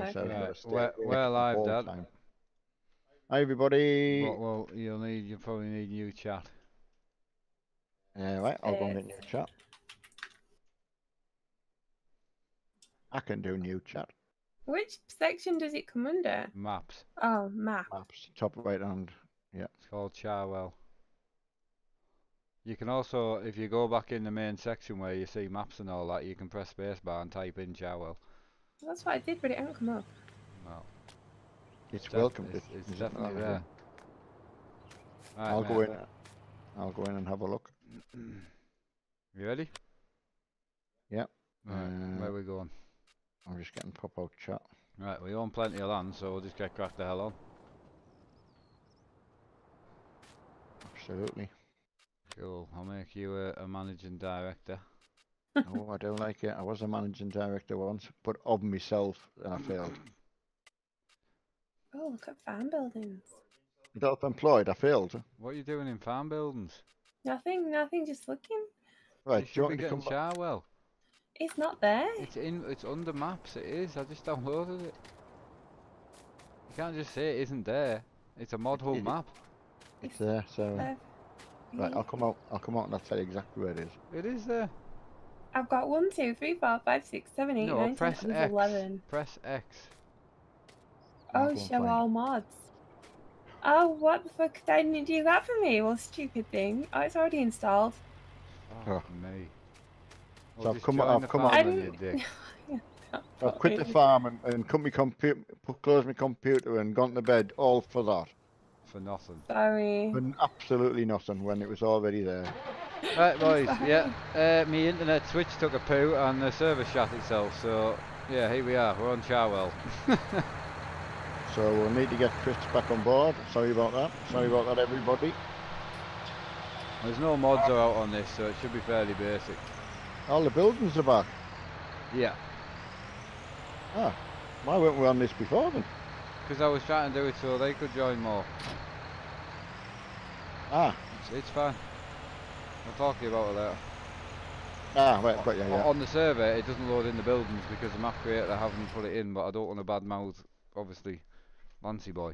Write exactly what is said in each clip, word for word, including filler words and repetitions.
Okay. so I've got Right. to stay We're, awake we're the live, whole Dad. time. Hi everybody. Well, well, you'll need, you probably need new chat. Uh, right, I'll go and Uh, get new chat. I can do new chat. Which section does it come under? Maps. Oh, map. Maps, top right hand. Yeah. It's called CHARWELL. You can also, if you go back in the main section where you see maps and all that, you can press spacebar and type in CHARWELL. That's what I did, but it hasn't come up. Well, It's def- welcome. It's, to- it's is it definitely not? there. Right, I'll mate. go in. I'll go in and have a look. You ready? Yeah. Right, Uh, where are we going? I'm just getting pop out chat. Right, we own plenty of land, so we'll just get cracked the hell on. Absolutely. Cool, I'll make you a, a managing director. Oh, I do like it. I was a managing director once, but of myself, and I failed. Oh, look at farm buildings. Self-employed, I failed. What are you doing in farm buildings? Nothing, nothing, just looking. Right, You do you should want be me to getting come back? CHARWELL. It's not there. It's in. It's under maps. It is. I just downloaded it. You can't just say it isn't there. It's a mod hub It- map. It's there, so Uh, right. I'll come out. I'll come out and I'll tell you exactly where it is. It is there. I've got one, two, three, four, five, six, seven, eight, No, nine, ten, press eleven, X. eleven. Press X. I'll Oh, go and show find all it. mods. Oh, what the fuck? Why didn't you do that for me? Well, stupid thing. Oh, it's already installed. Oh, Oh. me. So Well, I've just come- join I've the come farm out- I then, you didn't. dick. I've quit the farm and, and cut my computer, closed my computer and gone to bed, all for that. For nothing. Sorry. For absolutely nothing when it was already there. Right, boys. Sorry. Yeah. Uh, me internet switch took a poo and the server shut itself. So yeah, here we are. We're on CHARWELL. So we'll need to get Chris back on board. Sorry about that. Sorry about that, everybody. There's no mods are out on this, so it should be fairly basic. All the buildings are back. Yeah. Ah, why weren't we on this before then? Because I was trying to do it so they could join more. Ah, It's, it's fine. I'll talk to you about it later. ah, right, got you, yeah. On the server, it doesn't load in the buildings because the map creator haven't put it in, but I don't want to badmouth, obviously, Lancy Boy.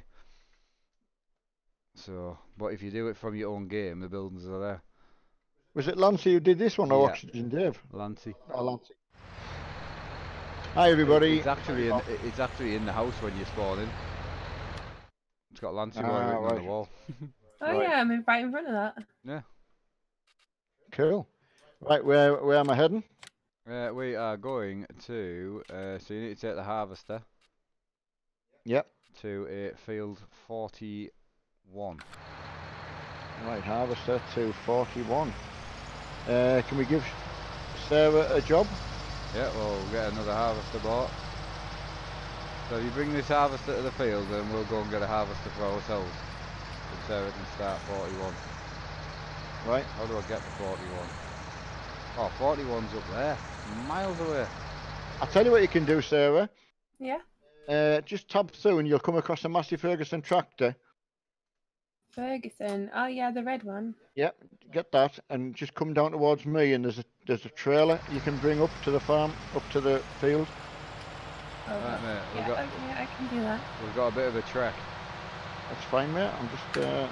So, but if you do it from your own game, the buildings are there. Was it Lancy who did this one, or Yeah. Oxygen Dave? Lancy. Oh, Lancy. Hi, everybody. It's actually in. It's actually in the house when you spawn in. It's got Lancy Boy Ah, written on right. the wall. Oh Right. yeah, I'm in- right in front of that. Yeah. Cool. Right, where where am I heading? Uh, we are going to. Uh, so you need to take the harvester Yep. to a field forty-one. Right, harvester to forty-one. Uh, can we give Sarah a job? Yeah, well, we'll get another harvester bought. So you bring this harvester to the field and we'll go and get a harvester for ourselves. And Sarah can start forty-one. Right. How do I get to forty-one? Oh, forty-one's up there. Miles away. I'll tell you what you can do, Sarah. Yeah. Uh, just tab through and you'll come across a Massey Ferguson tractor. Ferguson. Oh yeah, the red one. Yep, get that and just come down towards me and there's a there's a trailer you can bring up to the farm, up to the field. Oh, Right, mate, we've yeah, got- okay, I can do that. We've got a bit of a trek. That's fine, mate. I'm just uh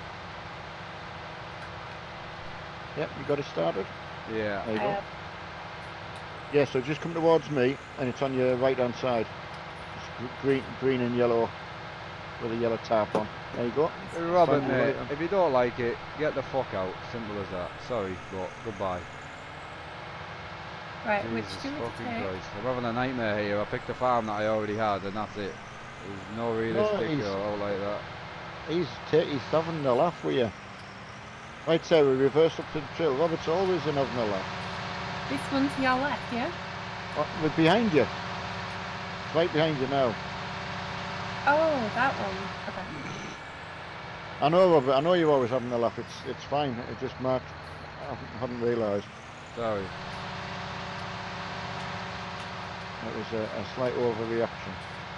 Yep, you got it started? Yeah. There you I go. have. Yeah, so just come towards me and it's on your right hand side. It's gr- green green and yellow with a yellow tarp on. There you go. Hey, Robert, Thank you, mate, mate. if you don't like it, get the fuck out. Simple as that. Sorry, but goodbye. Right, which Jesus do we fucking take? Christ. I'm having a nightmare here. I picked a farm that I already had and that's it. There's no realistic he's- or out like that. He's ta he's having a laugh with you. Right, Sarah, reverse up to the trail. Robert's always in having a laugh. This one to your left, yeah? Oh, we're behind you. It's right behind you now. Oh, that one. Okay. I know, Robert. I know you're always having a laugh. It's it's fine. It just marked. I haven't- hadn't realised. Sorry. It was a, a slight overreaction.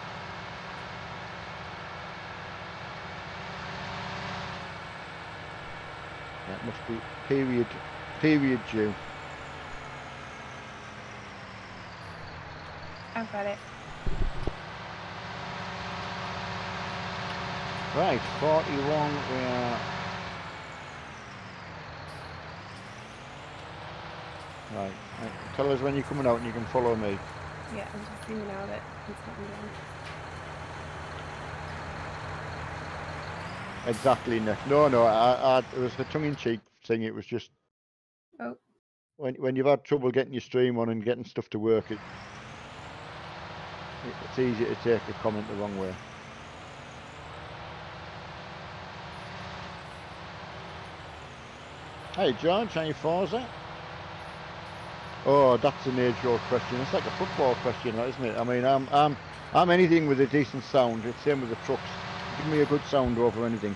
That must be period period due. I've got it. Right, forty-one, we are... Right, right, tell us when you're coming out and you can follow me. Yeah, I'm just seeing now that he's coming down. Exactly, Nick. No, no, I, I, it was a tongue-in-cheek thing. It was just Oh, when when you've had trouble getting your stream on and getting stuff to work, it, it it's easy to take a comment the wrong way. Hey, George, any Forza? Oh, that's an age-old question. It's like a football question, isn't it? I mean, I'm I'm I'm anything with a decent sound. It's same with the trucks. Give me a good sound over anything.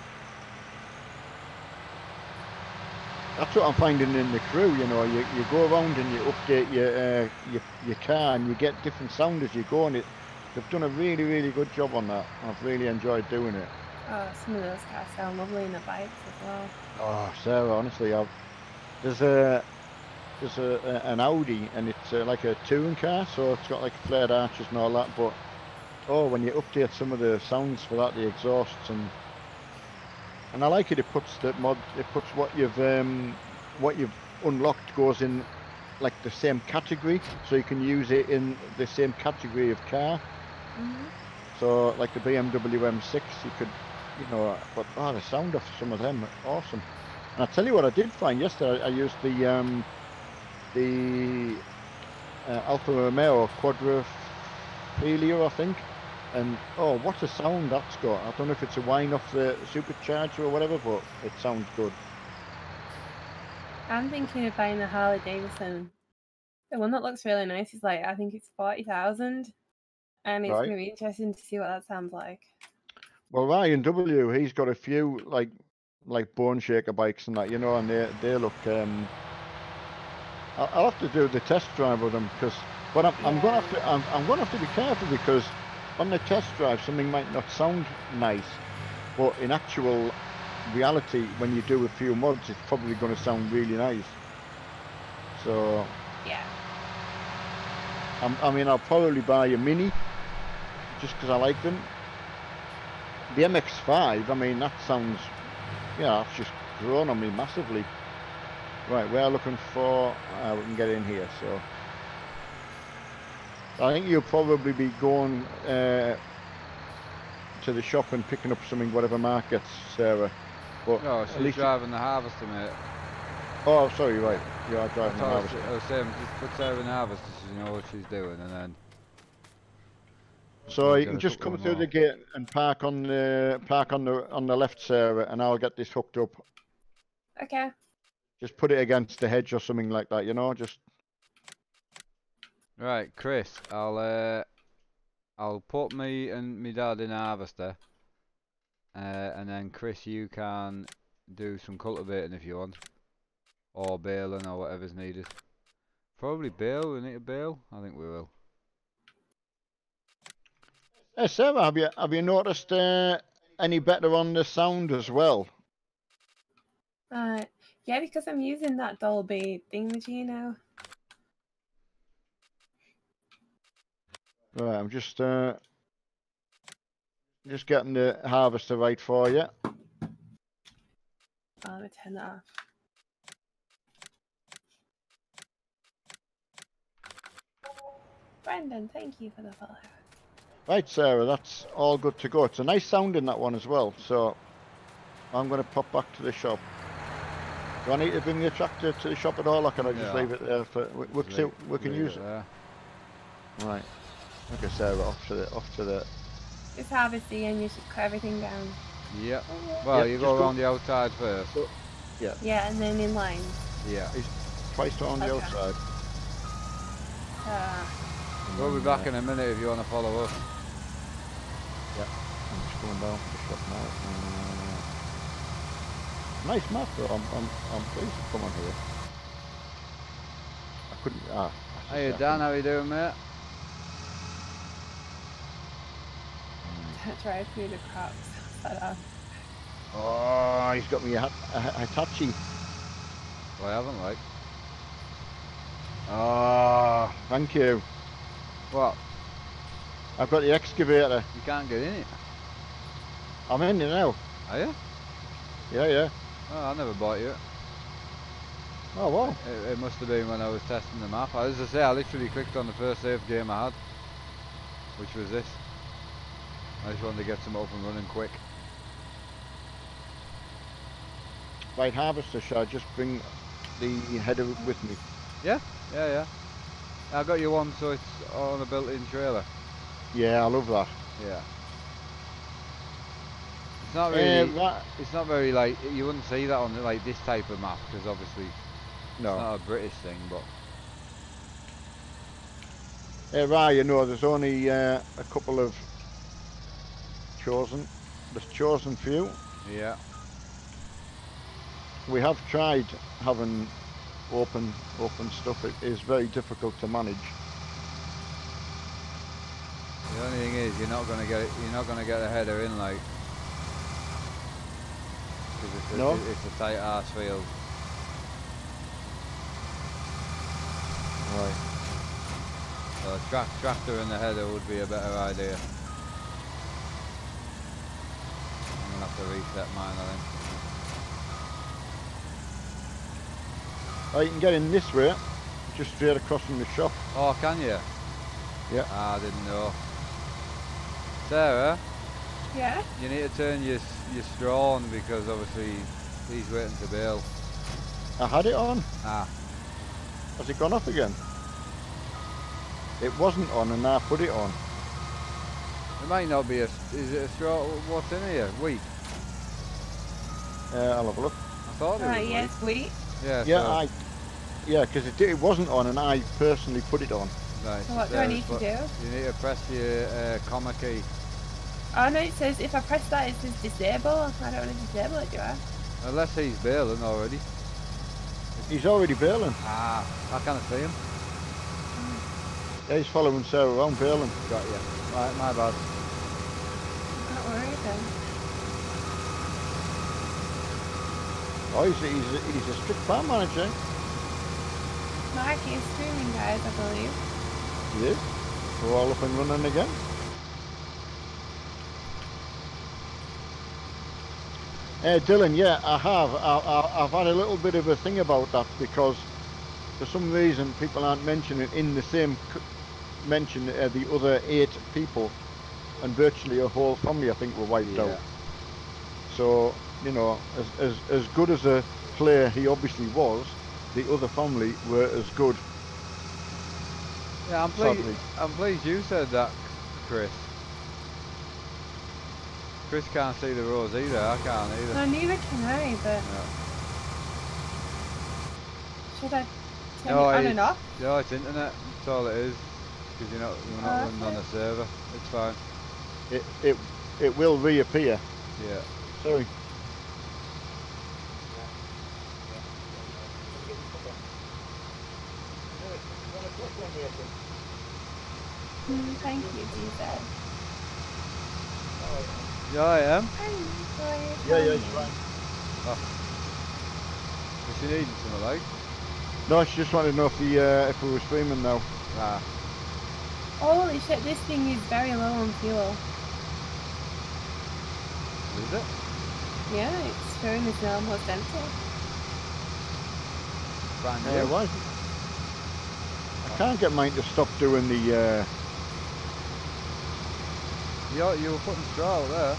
That's what I'm finding in the crew. You know, you, you go around and you update your uh, your your car and you get different sound as you go. And it, they've done a really really good job on that. I've really enjoyed doing it. oh, some of those cars sound lovely in the bikes as well. Oh, Sarah, honestly, I've there's a there's a, a an Audi and it's uh, like a touring car, so it's got like flared arches and all that. But oh, when you update some of the sounds for that, the exhausts and and I like it. It puts the mod. It puts what you've um, what you've unlocked goes in like the same category, so you can use it in the same category of car. Mm-hmm. So like the B M W M six, you could, you know, but oh, the sound of some of them, awesome. And I tell you what, I did find yesterday. I used the um, the uh, Alfa Romeo Quadrifoglio, I think. And oh, what a sound that's got. I don't know if it's a whine off the supercharger or whatever, but it sounds good. I'm thinking of buying the Harley Davidson. The one that looks really nice is like, I think it's forty thousand. And it's Right. going to be interesting to see what that sounds like. Well, Ryan W, he's got a few like like bone shaker bikes and that, you know, and they they look. Um, I'll, I'll have to do the test drive with them because, but I'm, Yeah. I'm gonna have to I'm, I'm gonna have to be careful because on the test drive something might not sound nice, but in actual reality, when you do a few mods, it's probably going to sound really nice. So Yeah. I'm, I mean, I'll probably buy a Mini just because I like them. The M X five, I mean, that sounds, yeah, that's just grown on me massively. Right, we're looking for, uh, we can get in here, so. I think you'll probably be going uh, to the shop and picking up something, whatever markets, Sarah. But No, at she's least driving the harvester, mate. Oh, sorry, right. You are I driving the thought I was, harvester. I was saying, just put Sarah in the harvester so you know what she's doing, and then. So we'll you get can a just couple come of through more. the gate and park on the park on the on the left, Sarah, and I'll get this hooked up. Okay. Just put it against the hedge or something like that, you know. Just Right, Chris, I'll uh, I'll put me and me dad in a harvester, uh, and then Chris, you can do some cultivating if you want, or baling or whatever's needed. Probably bale. We need a bale. I think we will. hey, Sarah, have you have you noticed uh, any better on the sound as well? Uh, yeah, because I'm using that Dolby thingamajig now. Right, I'm just uh, just getting the harvester right for you. Oh, let me turn that off. Brendan, thank you for the follow. Right, Sarah, that's all good to go. It's a nice sound in that one as well. So I'm going to pop back to the shop. Do I need to bring the tractor to the shop at all, or can I just Yeah. leave it there for we, we, Just see, leave- we can leave use it it? there. Right. Okay, Sarah, off to the off to the. It's harvesting and you should cut everything down. Yep. Well, Yep, you just go go- around the outside first. Go- Yeah, Yeah, and then in line. Yeah. twice on the Okay. outside. Uh, We'll be back in a minute if you want to follow us. Yeah, I'm just going down to the shop now. Uh, nice map though. I'm I'm I'm pleased to come on here. I couldn't. Ah. that's a Hey second. Dan, how you doing, mate? drive through the crops. But, uh, Oh, he's got me a, a, a Hitachi. Well, I haven't, like. Oh, thank you. What? I've got the excavator. You can't get in it. I'm in it now. Are you? Yeah, yeah. Oh, I never bought you. Oh, wow. It, it must have been when I was testing the map. As I say, I literally clicked on the first save game I had, which was this. I just wanted to get some up and running quick. Right, harvester, shall I just bring the header with me? Yeah, yeah, yeah. I got you one, so it's on a built-in trailer. Yeah, I love that. Yeah. It's not really. Uh, right. It's not very like you wouldn't see that on like this type of map because obviously No. it's not a British thing, but. Uh, right, you know, there's only uh, a couple of chosen. There's chosen few. Yeah. We have tried having open open stuff. It is very difficult to manage. The only thing is, you're not gonna get it. You're not gonna get a header in like. Because it's a, No. it's a tight arse field. Right. So a tra tractor in the header would be a better idea. I'm gonna have to reset mine, I think. Oh, you can get in this way, just straight across from the shop. Oh, can you? Yeah. Ah, I didn't know. Sarah, Yeah? you need to turn your your straw on because obviously he's waiting to bail. I had it on. Ah, Has it gone off again? It wasn't on and I put it on. it might not be a. Is it a straw? What's in here? Wheat. Uh, I'll have a look. I thought it Uh, was yes, wheat. wheat. Yeah. Yeah, so, I. Yeah, because it, it wasn't on and I personally put it on. Right, So what do I Sarah's need to put- do? You need to press your uh, comma key. Oh no, it says if I press that it says disable. I don't want to disable it, do I? Unless he's bailing already. He's already bailing. Ah, I can't see him. Yeah, he's following Sarah around bailing. Got you. Right, my bad. Not worried then. Oh, he's a, he's a, he's a strict farm manager. Mark is streaming, guys, I believe. He is. We're all up and running again. Uh, Dylan, yeah, I have. I, I, I've had a little bit of a thing about that because for some reason people aren't mentioning in the same c mention uh, the other eight people, and virtually a whole family I think were wiped Yeah. out. So, you know, as, as, as good as a player he obviously was, the other family were as good. Yeah, I'm pleased. Sadly. I'm pleased you said that, Chris. Chris can't see the rows either. I can't either. No, neither can I, but No. should I turn No, it on it's, and off? no, it's internet. That's all it is. Because you're not, you're not Oh, running on okay. a server. It's fine. It, it, it will reappear. Yeah. Sorry. Mm, thank you, Jesus. Yeah, I am. Yeah, yeah, it's fine. Is she needing something like? No, she just wanted to know if, the, uh, if we were streaming now. Ah. Holy shit, this thing is very low on fuel. Is it? Yeah, it's showing it's almost empty. Brand new. Yeah, why? I can't get mine to stop doing the. Uh, You, you were putting straw out there.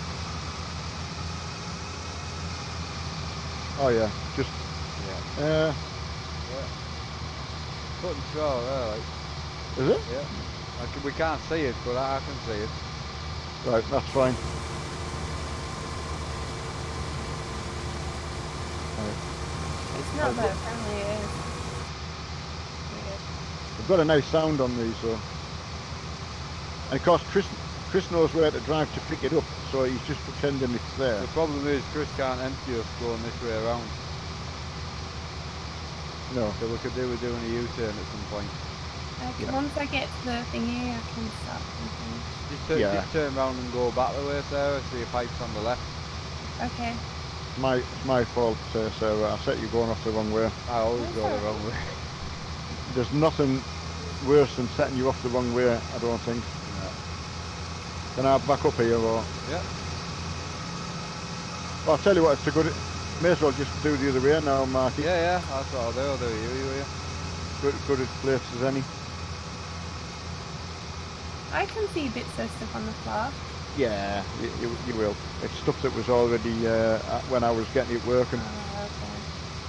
oh yeah, just. Yeah. Uh, Yeah. Putting straw out there, like. is it? Yeah. I can, we can't see it, but I, I can see it. Right, that's fine. It's not, but apparently it is. Weird. We've got a nice sound on these, so. And of course, Chris, Chris knows where to drive to pick it up, so he's just pretending it's there. The problem is Chris can't empty us going this way around. No. So we could do with doing a U-turn at some point. Like, Yeah. once I get to the thingy, I can stop and Just, turn, Yeah. just turn round and go back the way, Sarah, so your pipe's on the left. think. Okay. It's my, it's my fault, uh, Sarah. I set you going off the wrong way. I always That's go the alright. wrong way. There's nothing worse than setting you off the wrong way, I don't think. Yeah. Can I back up here or? Yeah. Well, I'll tell you what, it's a good. May as well just do the other way now, Marty. Yeah, yeah, that's what I'll do. I'll do you, you, you. Good, good as place as any. I can see bits of stuff on the floor. Yeah, you, you, you will. It's stuff that was already uh, when I was getting it working. Oh, okay.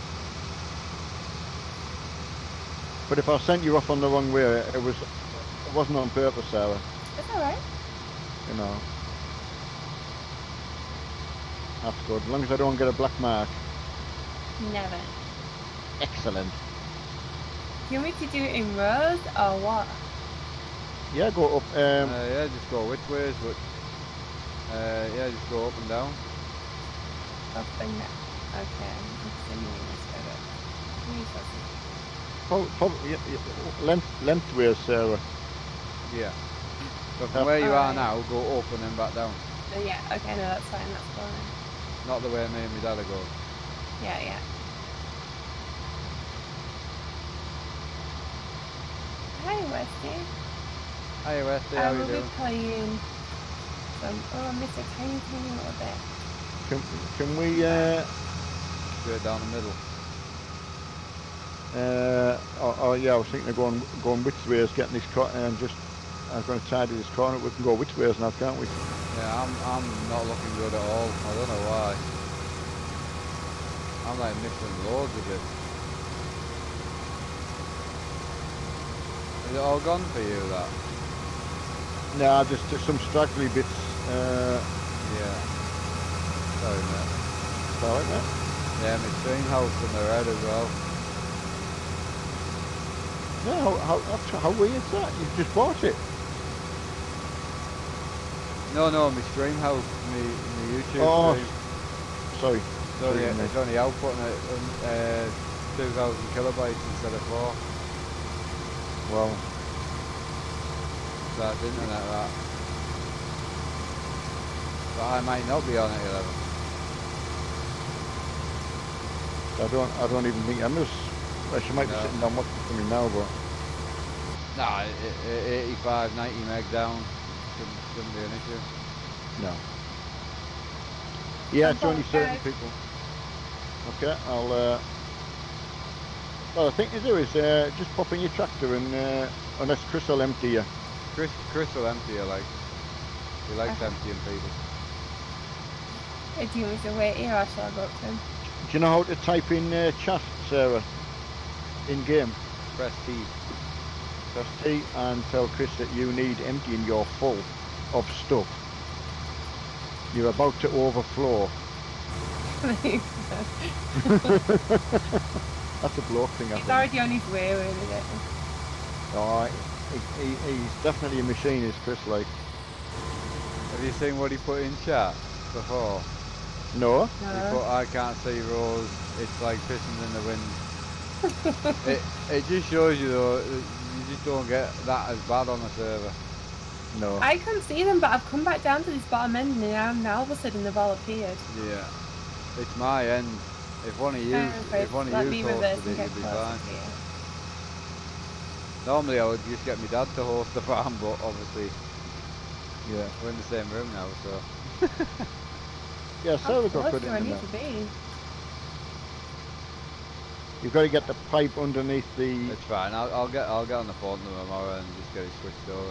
But if I sent you off on the wrong way, it was it wasn't on purpose, Sarah. It's alright. You know. That's good. As long as I don't get a black mark. Never. Excellent. Do you want me to do it in rows or what? Yeah, go up. Um, Uh, yeah, just go which ways, but uh, yeah, just go up and down. Up and down. Okay. I'm assuming this better. Let me just see. Probably, probably yeah, yeah, length, lengthways, Sarah. Yeah. So from where you Alright. are now, go up and then back down. Oh, yeah, okay, no, that's fine, that's fine. Not the way me and my dad are going. Yeah, yeah. Hi, Westy. Hi Westy, I how will you be doing? playing some. Oh, I missed a tiny, tiny little bit. Can, can we? Uh, Straight down the middle. uh, oh, oh yeah, I was thinking of going going which ways, getting this corner and just. I'm going to tidy this corner. We can go which ways now, can't we? Yeah, I'm I'm not looking good at all. I don't know why. I'm like missing loads of it. Is it all gone for you, that? Nah, just, just some straggly bits. Uh, Yeah. Sorry, mate. Alright, mate. Yeah, my stream house in the red as well. Yeah, how, how, how, how weird is that? You just bought it. No, no, my stream house, my, my YouTube Oh, stream. sorry. It's only, sorry, it's only outputting at uh, two thousand kilobytes instead of four. Well, So that's internet, that. But I might not be on it, eleven. I don't, I don't even think Emma's. Well, she might No. be sitting down watching for me now, but Nah, eighty-five, ninety meg down shouldn't, shouldn't be an issue. no. Yeah, it's Come on, only certain guys. people. Okay, I'll. Uh, well, the thing to do is uh, just pop in your tractor and uh, unless Chris will empty you. Chris, Chris will empty you, like. He likes Okay. emptying people. Uh, Do you want me to wait here or shall I go up to him? Do you know how to type in uh, chat, Sarah? In game. Press T. Press T and tell Chris that you need emptying your full of stuff. You're about to overflow. That's a bloke thing, I He's think. already on his way with it. Oh, he, he, he's definitely a machine, is Chris, like. Have you seen what he put in chat before? No? He No. put, I can't see Rose, it's like pissing in the wind. it, it just shows you though, that you just don't get that as bad on a server. No. I couldn't see them, but I've come back down to this bottom end and now, now all of a sudden they've all appeared. Yeah. It's my end. If one of you, Um, if one of let you me reverse hosted and it, get you'd be closer fine. to you. Normally I would just get my dad to host the farm, but obviously Yeah. we're in the same room now, so. Yeah, How Sarah got close good do I in need there. to be? You've got to get the pipe underneath the... It's fine. I'll, I'll get I'll get on the phone to them tomorrow and just get it switched over.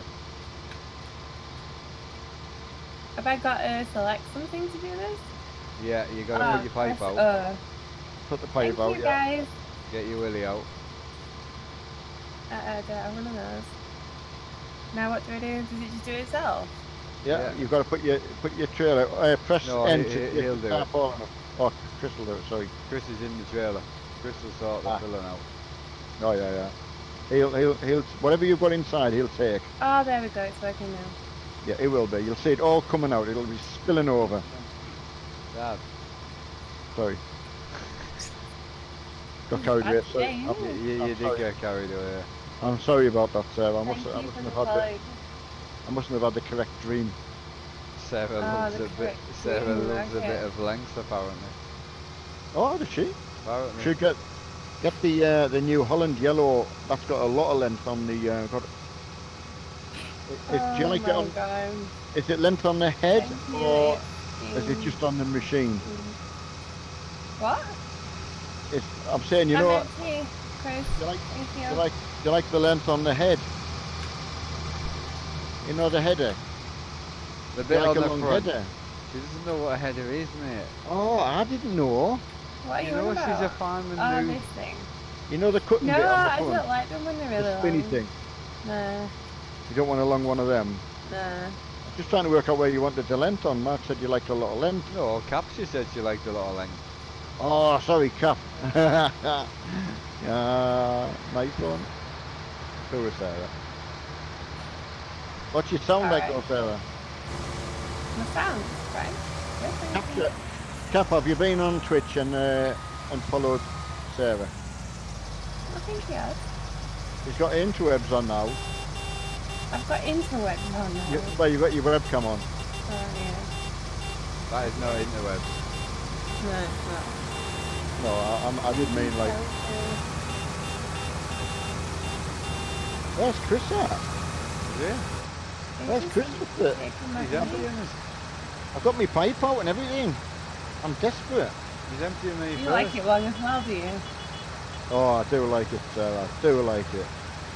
Have I got to select something to do this? Yeah, you gotta Ah, put your pipe press out. O. Put the pipe Thank out, you yeah. guys. Get your willy out. Uh, uh, do I have one of those? Now what do I do? Does it just do it itself? Yeah, Yeah. you've got to put your put your trailer. Uh, press No, N he- to he- get he'll the do it. tarpaulin up. Oh, Chris will do it. Sorry. Chris is in the trailer. Chris will sort the Ah. filling out. Oh yeah, yeah. He'll he'll he'll whatever you've got inside, he'll take. Oh, there we go. It's working now. Yeah, it will be. You'll see it all coming out. It'll be spilling over. Dad. Sorry. Got carried away. That's Sorry. okay, I'm, You, yeah. you, I'm you did sorry. get carried away. I'm sorry about that, Sarah. I Thank must you I for mustn't the have had the plug. I mustn't have had the correct dream. Sarah Ah, loves the a bit. correct Sarah dream, loves a okay. bit of length apparently. Oh, does she? Apparently. Should get get the uh, the New Holland yellow. That's got a lot of length on the. Uh, got, is, do you Oh like it my on? god. Is it length on the head Thank you. or Is it just on the machine? What? It's, I'm saying, you I'm know, empty, Chris. you like, Thank you. you like, you like the length on the head. You know the header. The You bit like on a the long front. header. She doesn't know what a header is, mate. Oh, I didn't know. What are you, You know on about? she's a fireman Oh, noob. this thing. You know the cutting No, bit on the I front. don't like them when they're really The spinny long. thing. Nah, You don't want a long one of them. nah. Just trying to work out where you wanted the length on. Mark said you liked a lot of length. No, Capsha said she liked a lot of length. Oh, sorry, Cap. Yeah, nice one. Who was Sarah? What's your sound All like, right. though, Sarah? My sound, right? Yes, thank Cap, you. Cap, have you been on Twitch and uh, and followed Sarah? I think yes. He's got interwebs on now. I've got interwebs on now. You, well, you've got your webcam on. Oh, yeah. That is not interweb. No, it's not. No, I, I'm, I did mean like. Where's Chris at? Yeah. Where's Chris with it? He's emptying us. I've got my pipe out and everything. I'm desperate. He's emptying me You first. like it long as well, do you? Oh, I do like it, Sarah. I do like it.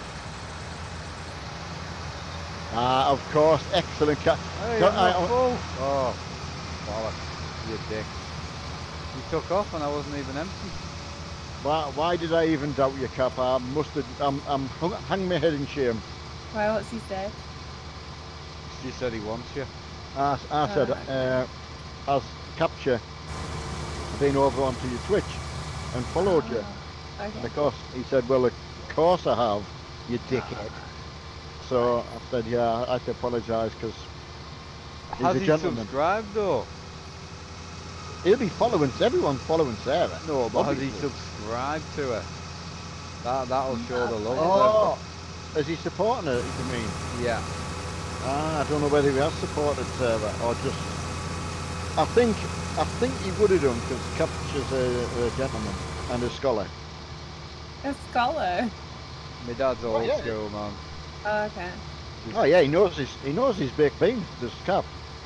Ah, of course, excellent cat. Hey, Go- I'm not I- I- full. Oh, bollocks, you dick. You took off and I wasn't even empty. Why, why did I even doubt your Cap? I must have. I'm, I'm hung, hang my head in shame. Why, what's he said? She said he wants you. I, I said, uh, as Capture, been over onto your Twitch and followed you. Oh, And okay. of course, he said, well, of course I have, you dickhead. So I said, yeah, I have to apologise because he's Has a he gentleman. subscribed though? He'll be following, everyone's following Sarah. No, but has he obviously. subscribed to her? That, that'll show the love. Oh, is he supporting her, you mean? Yeah. Ah, I don't know whether he has supported Sarah or just. I think I think he would have done because Capture's a, a gentleman and a scholar. A scholar. My dad's old yeah. school, man. Oh, okay. Oh yeah, he knows his he knows his baked beans. There's Cap.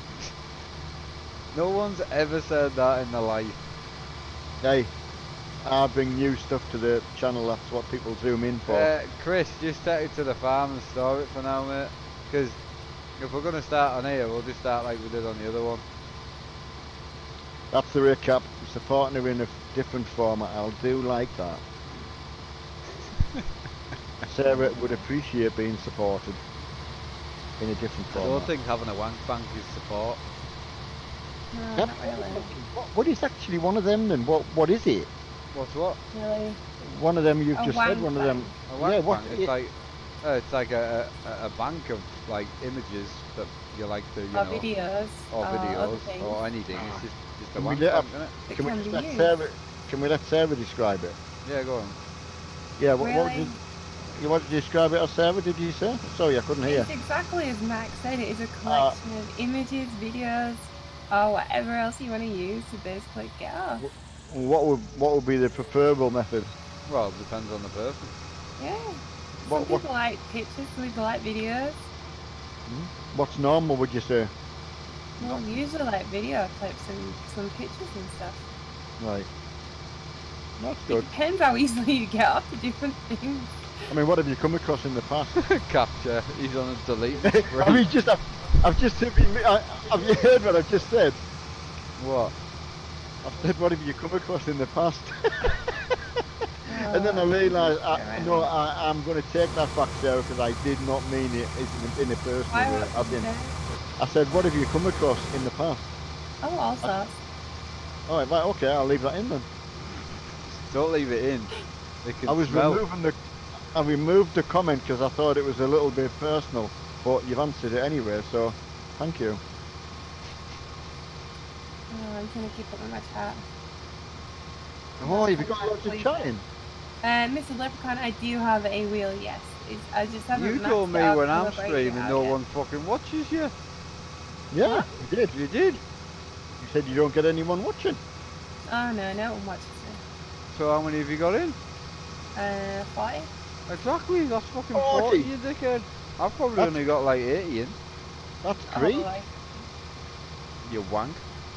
No one's ever said that in their life. Hey, I bring new stuff to the channel. That's what people zoom in for. Uh, Chris, just take it to the farm and store it for now, mate. Because if we're going to start on here, we'll just start like we did on the other one. That's the way Cap supporting her in a different format. I'll do like that. Sarah would appreciate being supported in a different I format. don't think having a wank bank is support. No, Cap, not really. what, what is actually one of them then? What what is it? What's what? Really. One of them you've A just said. wank One of them. A wank Yeah, what- bank. It's like uh, it's like a, a a bank of like images that you like to you Or know videos. or other videos things or anything. It's just just a Can we wank let bank, her- isn't it? that Can we can just be let used. Sarah? Can we let Sarah describe it? Yeah, go on. Yeah. What, what Really? did you want to describe it as Sarah? Did you say? Sorry, I couldn't hear. It's exactly as Max said. It is a collection of images, videos, or whatever else you want to use to basically get off. What would what would be the preferable method? Well, it depends on the person. Yeah. What- Some what- people like pictures, some people like videos. What's normal? Would you say? Well, usually like video clips and some pictures and stuff. Right. That's It good. depends how easily you get off to different things. I mean, what have you come across in the past? Capture. He's on a delete. I mean, just I've, I've just I, have you heard what I've just said? What? I've said, what have you come across in the past? Oh, And then I realised, I, alright. no, I, I'm going to take that back, Sarah, because I did not mean it in, in a personal Why way. what I, did you didn't. say? I said, what have you come across in the past? Oh, all sorts. All right, right, okay, I'll leave that in then. Don't leave it in. They can I was smell. removing the, I removed the comment because I thought it was a little bit personal, but you've answered it anyway, so thank you. Oh, I'm trying to keep up with my chat. Oh, have you got lots of Please. chatting? Uh, Mister Leprechaun, I do have a wheel, yes. It's, I just haven't You maxed told it me out when to I'm celebrate it streaming, out no yet. one fucking watches you. Yeah, you did. You did. You said you don't get anyone watching. Oh no, no one watches So how many have you got in? me. Uh, forty? Exactly. That's fucking forty. forty, you dickhead. I've probably That's- only got like eighty in. That's Oh, great. boy. You wank.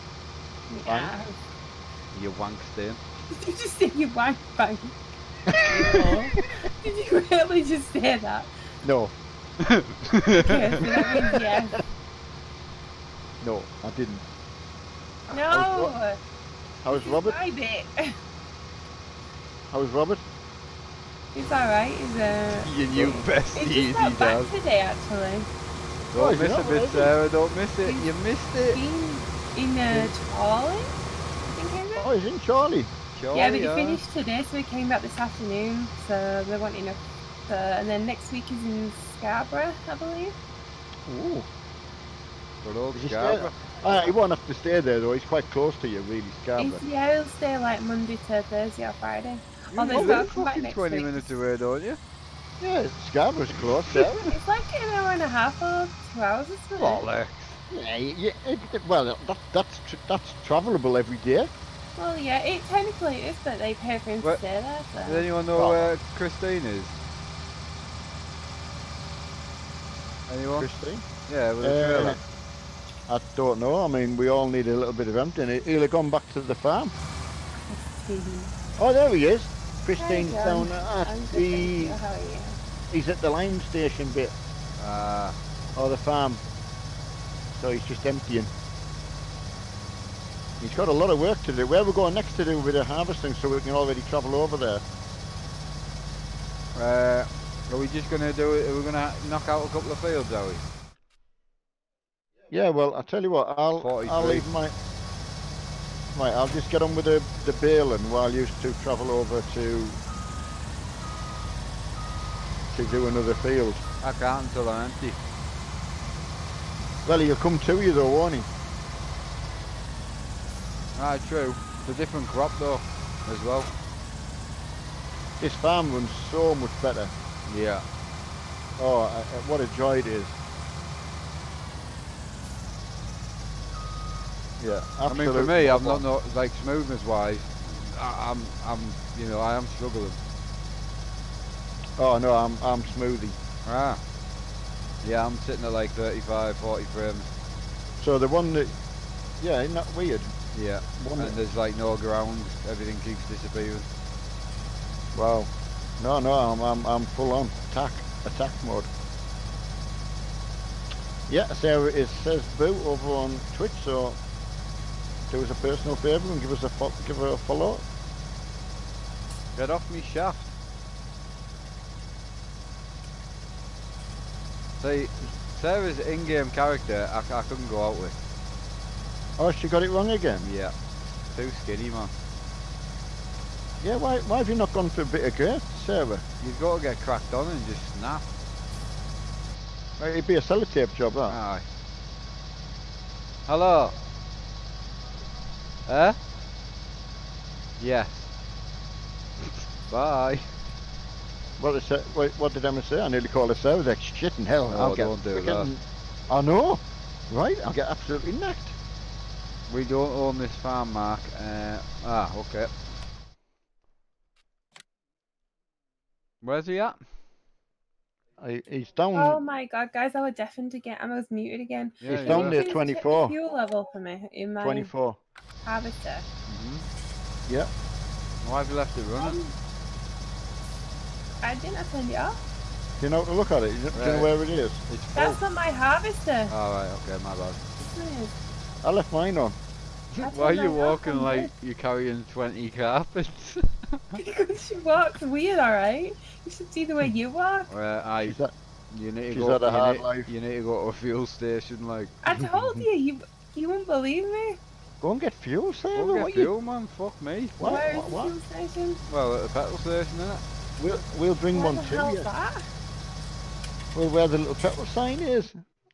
Yeah. You wank stain. Did you just say you wank bank? No. Did you really just say that? No. Okay, so that means yes. No, I didn't. No! How was This is Robert? my bit. How was Robert? He's alright, he's uh... Your new He's bestie, just got he back does. today, actually. Oh, Don't is he miss not a bit, ready? Sarah, don't miss it. You missed it. Been in uh, Charlie, I think is it? Oh, he's in Charlie. Charlie, Yeah, but he finished today, so he came back this afternoon, so they're wanting a... Uh, and then next week he's in Scarborough, I believe. Ooh. Good old Is he Scarborough. Ah, he won't have to stay there though. He's quite close to you, really, Scarborough. He's, yeah, he'll stay like Monday to Thursday or Friday. You Oh, they've live got to come back fucking next twenty week. minutes away, don't you? Yeah, Scarborough's close, Sarah. It's like an hour and a half or two hours or something. Bollocks. Yeah, yeah, it, well, that, that's tr that's travelable every day. Well, yeah, it technically is, but they pay for him What? to stay there. So. Does anyone know Well- where Christine is? Anyone? Christine? Yeah, with the Uh, trailer. I don't know. I mean, we all need a little bit of emptying. He'll have gone back to the farm. Oh, there he is. Christine's Hi, down John. at I'm good, the... thank you. How are you? He's at the lime station bit, Ah, or the farm. So he's just emptying. He's got a lot of work to do. Where we're going next to do a bit of harvesting so we can already travel over there. uh, are we just gonna do it? Are we gonna knock out a couple of fields, are we? Yeah, well, I'll tell you what, I'll, I'll forty-three. leave my... Right, I'll just get on with the, the baling while you two travel over to... to do another field. I can't until I'm empty. Well, he'll come to you though, won't he? Ah, true. It's a different crop though, as well. This farm runs so much better. Yeah. Oh, I, I, what a joy it is. Yeah, I absolutely. mean, for me, I'm not, not like smoothness wise. I, I'm, I'm, you know, I am struggling. Oh no, I'm I'm smoothie. Ah. Yeah, I'm sitting at like thirty-five, forty frames. So the one that, yeah, isn't that weird? Yeah. One And that, there's like no ground. Everything keeps disappearing. wow. No, no, I'm I'm I'm full on attack attack mode. Yeah, so it says Boo over on Twitch. So do us a personal favour and give us a fo give her a follow. Get off me shaft. See, Sarah's in-game character, I, I couldn't go out with. Oh, she got it wrong again. Yeah. Too skinny, man. Yeah, why why have you not gone for a bit of girth, Sarah? You've got to get cracked on and just snap. Right, it'd be a sellotape job, that. Aye. Hello. Eh? Yes. Bye. What did, Sa- what, what did Emma say? I nearly called her Sarah. Like, shit in hell. No, I'll get don't do frickin- I know. Right, I'll get absolutely knacked. We don't own this farm, Mark. Uh, ah, okay. Where's he at? I, he's down. Oh my god, guys, I was deafened again. I was muted again. Yeah, He's you down were. there, Can you check the twenty-four. fuel level for me in my twenty-four. harvester. Mm-hmm. Yeah. Why have you left it running? Um, I didn't I turned it off. Do you know how to look at it? Do you, do you know Right. where it is? It's full. That's not my harvester. Alright, okay, my bad. This is. I left mine on. That's Why are what you I walking happened, like you're carrying twenty carpets? Because she walks weird, alright? You should see the way you walk. Well, I, She's, at, you need to she's go. had a you, hard need, life. you need to go to a fuel station, like. I told you, you you won't believe me. Go and get fuel, Sarah. Go what get you- fuel, man. Fuck me. What? Where is What? the what? fuel station? Well, at the petrol station, innit? We'll, we'll bring Where one the to hell's you. that? Well, where the little petrol sign is.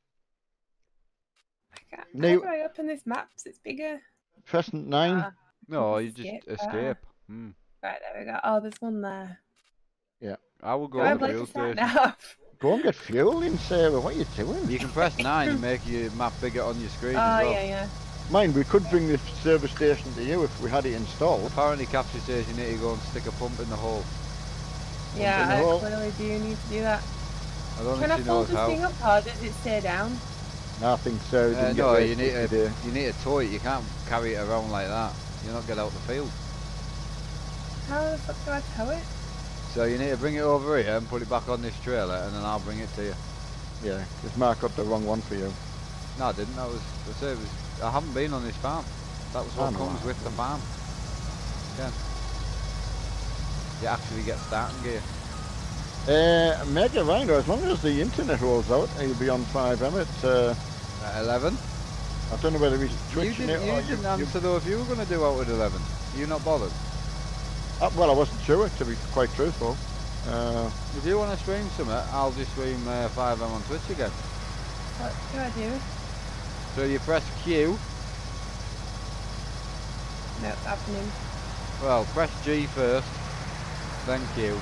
I can't, No. how do I open this map? 'Cause it's bigger. Pressing nine. Ah, No, you just Escape, escape. Hmm. right, there we go. Oh, there's one there. I will go Do I to the play fuel the sat station. nav? Go and get fuel in, Sarah. What are you doing? You can press nine and make your map bigger on your screen Oh, as well. yeah, yeah. Mind, we could bring the service station to you if we had it installed. Apparently, capture station, you need to go and stick a pump in the hole. Yeah, in the I hole. clearly do need to do that. I don't Can I think she fold knows this how. thing up or does it stay down? I think so. Uh, Didn't no, get you need to to you need to tow it. You can't carry it around like that. You'll not get out the field. How the fuck do I tow it? So you need to bring it over here and put it back on this trailer, and then I'll bring it to you. Yeah, because Mark got the wrong one for you. No, I didn't. That was, I said it was. I haven't been on this farm. That was what comes with the farm. Yeah. You actually get starting gear. Uh, Mega Rhino, as long as the internet rolls out, he'll be on five M at, uh, At eleven. I don't know whether he's You twitching didn't, it you or didn't you, answer though if you were going to do out at eleven. You not bothered? Uh, well, I wasn't sure, to be quite truthful. Uh, If you want to stream something, I'll just stream uh, five M on Twitch again. What do I do? So you press Q. No, it's happening. Well, press G first, then Q.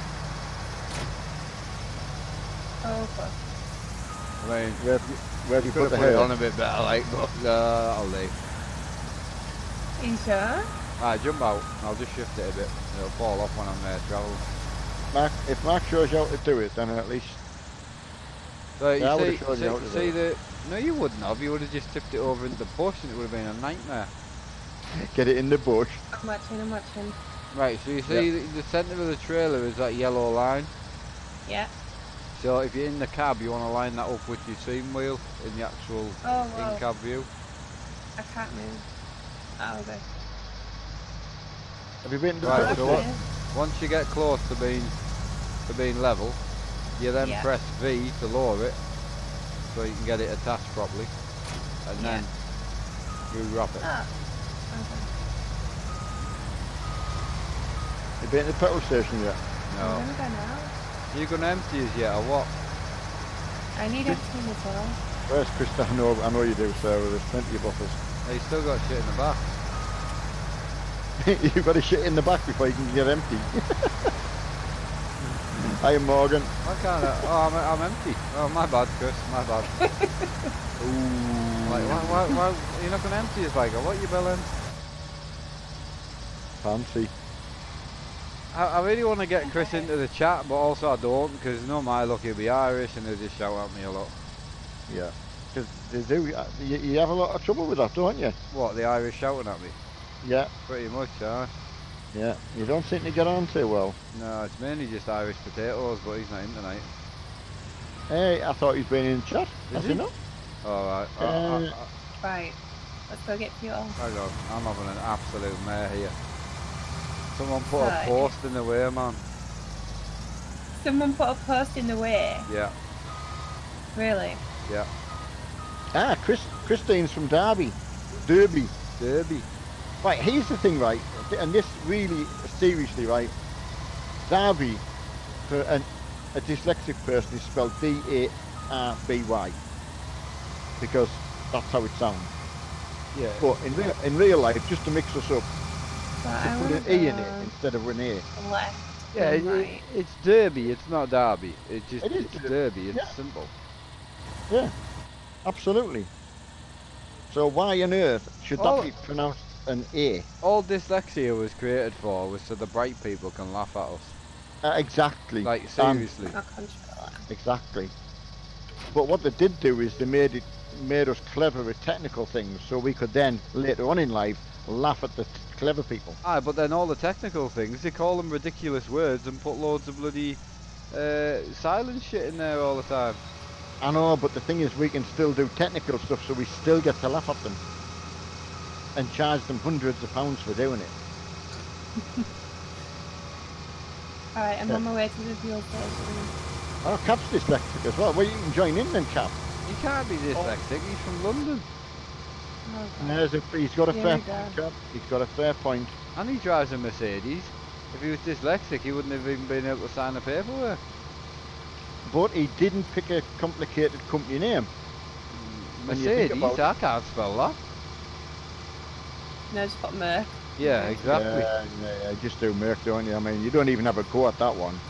Oh fuck. I mean, where, where do you could put the have put it hair? on a bit better, like, but uh, I'll leave. Are you sure? Alright, jump out. I'll just shift it a bit. It'll fall off when I'm uh, travelling. Mark, if Mark shows you how to do it, then at least... So Yeah, I you would've see, showed you how see, to see do the... No, you wouldn't have. You would have just tipped it over into the bush and it would have been a nightmare. Get it in the bush. I'm watching, I'm watching. Right, so you see Yep. the, the centre of the trailer is that yellow line. Yeah. So if you're in the cab, you want to line that up with your steam wheel in the actual Oh, wow. in-cab view. I can't move. Oh, okay. Have you been to the Right, bush? so what, once you get close to being to being level, you then Yeah. press V to lower it, so you can get it attached properly, and Yeah. then you wrap it. Ah. Okay. Have you been to the petrol station yet? No. I'm gonna go now. You gonna empty us yet, or what? I need everything as well. Where's Krista? I know, I know you do, Sarah. There's plenty of buffers. Hey, you still got shit in the back. You've got to shit in the back before you can get empty. Hi, Morgan. I can't. Uh, oh, I'm, I'm empty. Oh, my bad, Chris. My bad. Ooh. Like, why, why, why, you're not gonna empty us, like, what you belling? Fancy. I, I really want to get Chris into the chat, but also I don't, because no my luck, he'll be Irish and he'll just shout at me a lot. Yeah. Because they do. uh, You, you have a lot of trouble with that, don't you? What, the Irish shouting at me? Yeah. Pretty much, yeah. Yeah. You don't seem to get on too well. No, it's mainly just Irish potatoes, but he's not in tonight. Hey, I thought he's been in chat. Is Has he? he not? Alright, uh, Uh, uh, uh, Right. Let's go get fuel. hang on, I'm having an absolute mare here. Someone put Right. a post in the way, man. Someone put a post in the way. Yeah, Really? yeah. Ah, Chris, Christine's from Derby. Derby. Derby. Right, here's the thing, right, and this really, seriously, right, Derby, for an, a dyslexic person, is spelled D A R B Y, because that's how it sounds. Yeah. But in real, in real life, just to mix us up, So to I put want an to E in go it instead of an A. left. Yeah, and it, right. it's Derby, it's not Derby. It's just, It is it's Derby, Derby, it's yeah. simple. Yeah, absolutely. So why on earth should Oh. that be pronounced an A? All dyslexia was created for was so the bright people can laugh at us. Uh, exactly. Like, And- seriously. Not controller. Exactly. But what they did do is they made it made us clever at technical things, so we could then later on in life laugh at the t- clever people. Aye, but then all the technical things, they call them ridiculous words and put loads of bloody uh, silent shit in there all the time. I know, but the thing is, we can still do technical stuff, so we still get to laugh at them and charge them hundreds of pounds for doing it. Alright, I'm Yeah. on my way to the fuel station. Oh, Cap's dyslexic as well. Well, you can join in then, Cap. You can't be dyslexic, he's from London. Oh, And God. there's a, he's got a Here fair we go. point, Cap. He's got a fair point. And he drives a Mercedes. If he was dyslexic, he wouldn't have even been able to sign the paperwork. But he didn't pick a complicated company name. When you think Mercedes, about I can't spell that. No, just put Merc. Yeah, exactly. Yeah, yeah, yeah, just do Merc, don't you? I mean, you don't even have a go at that one.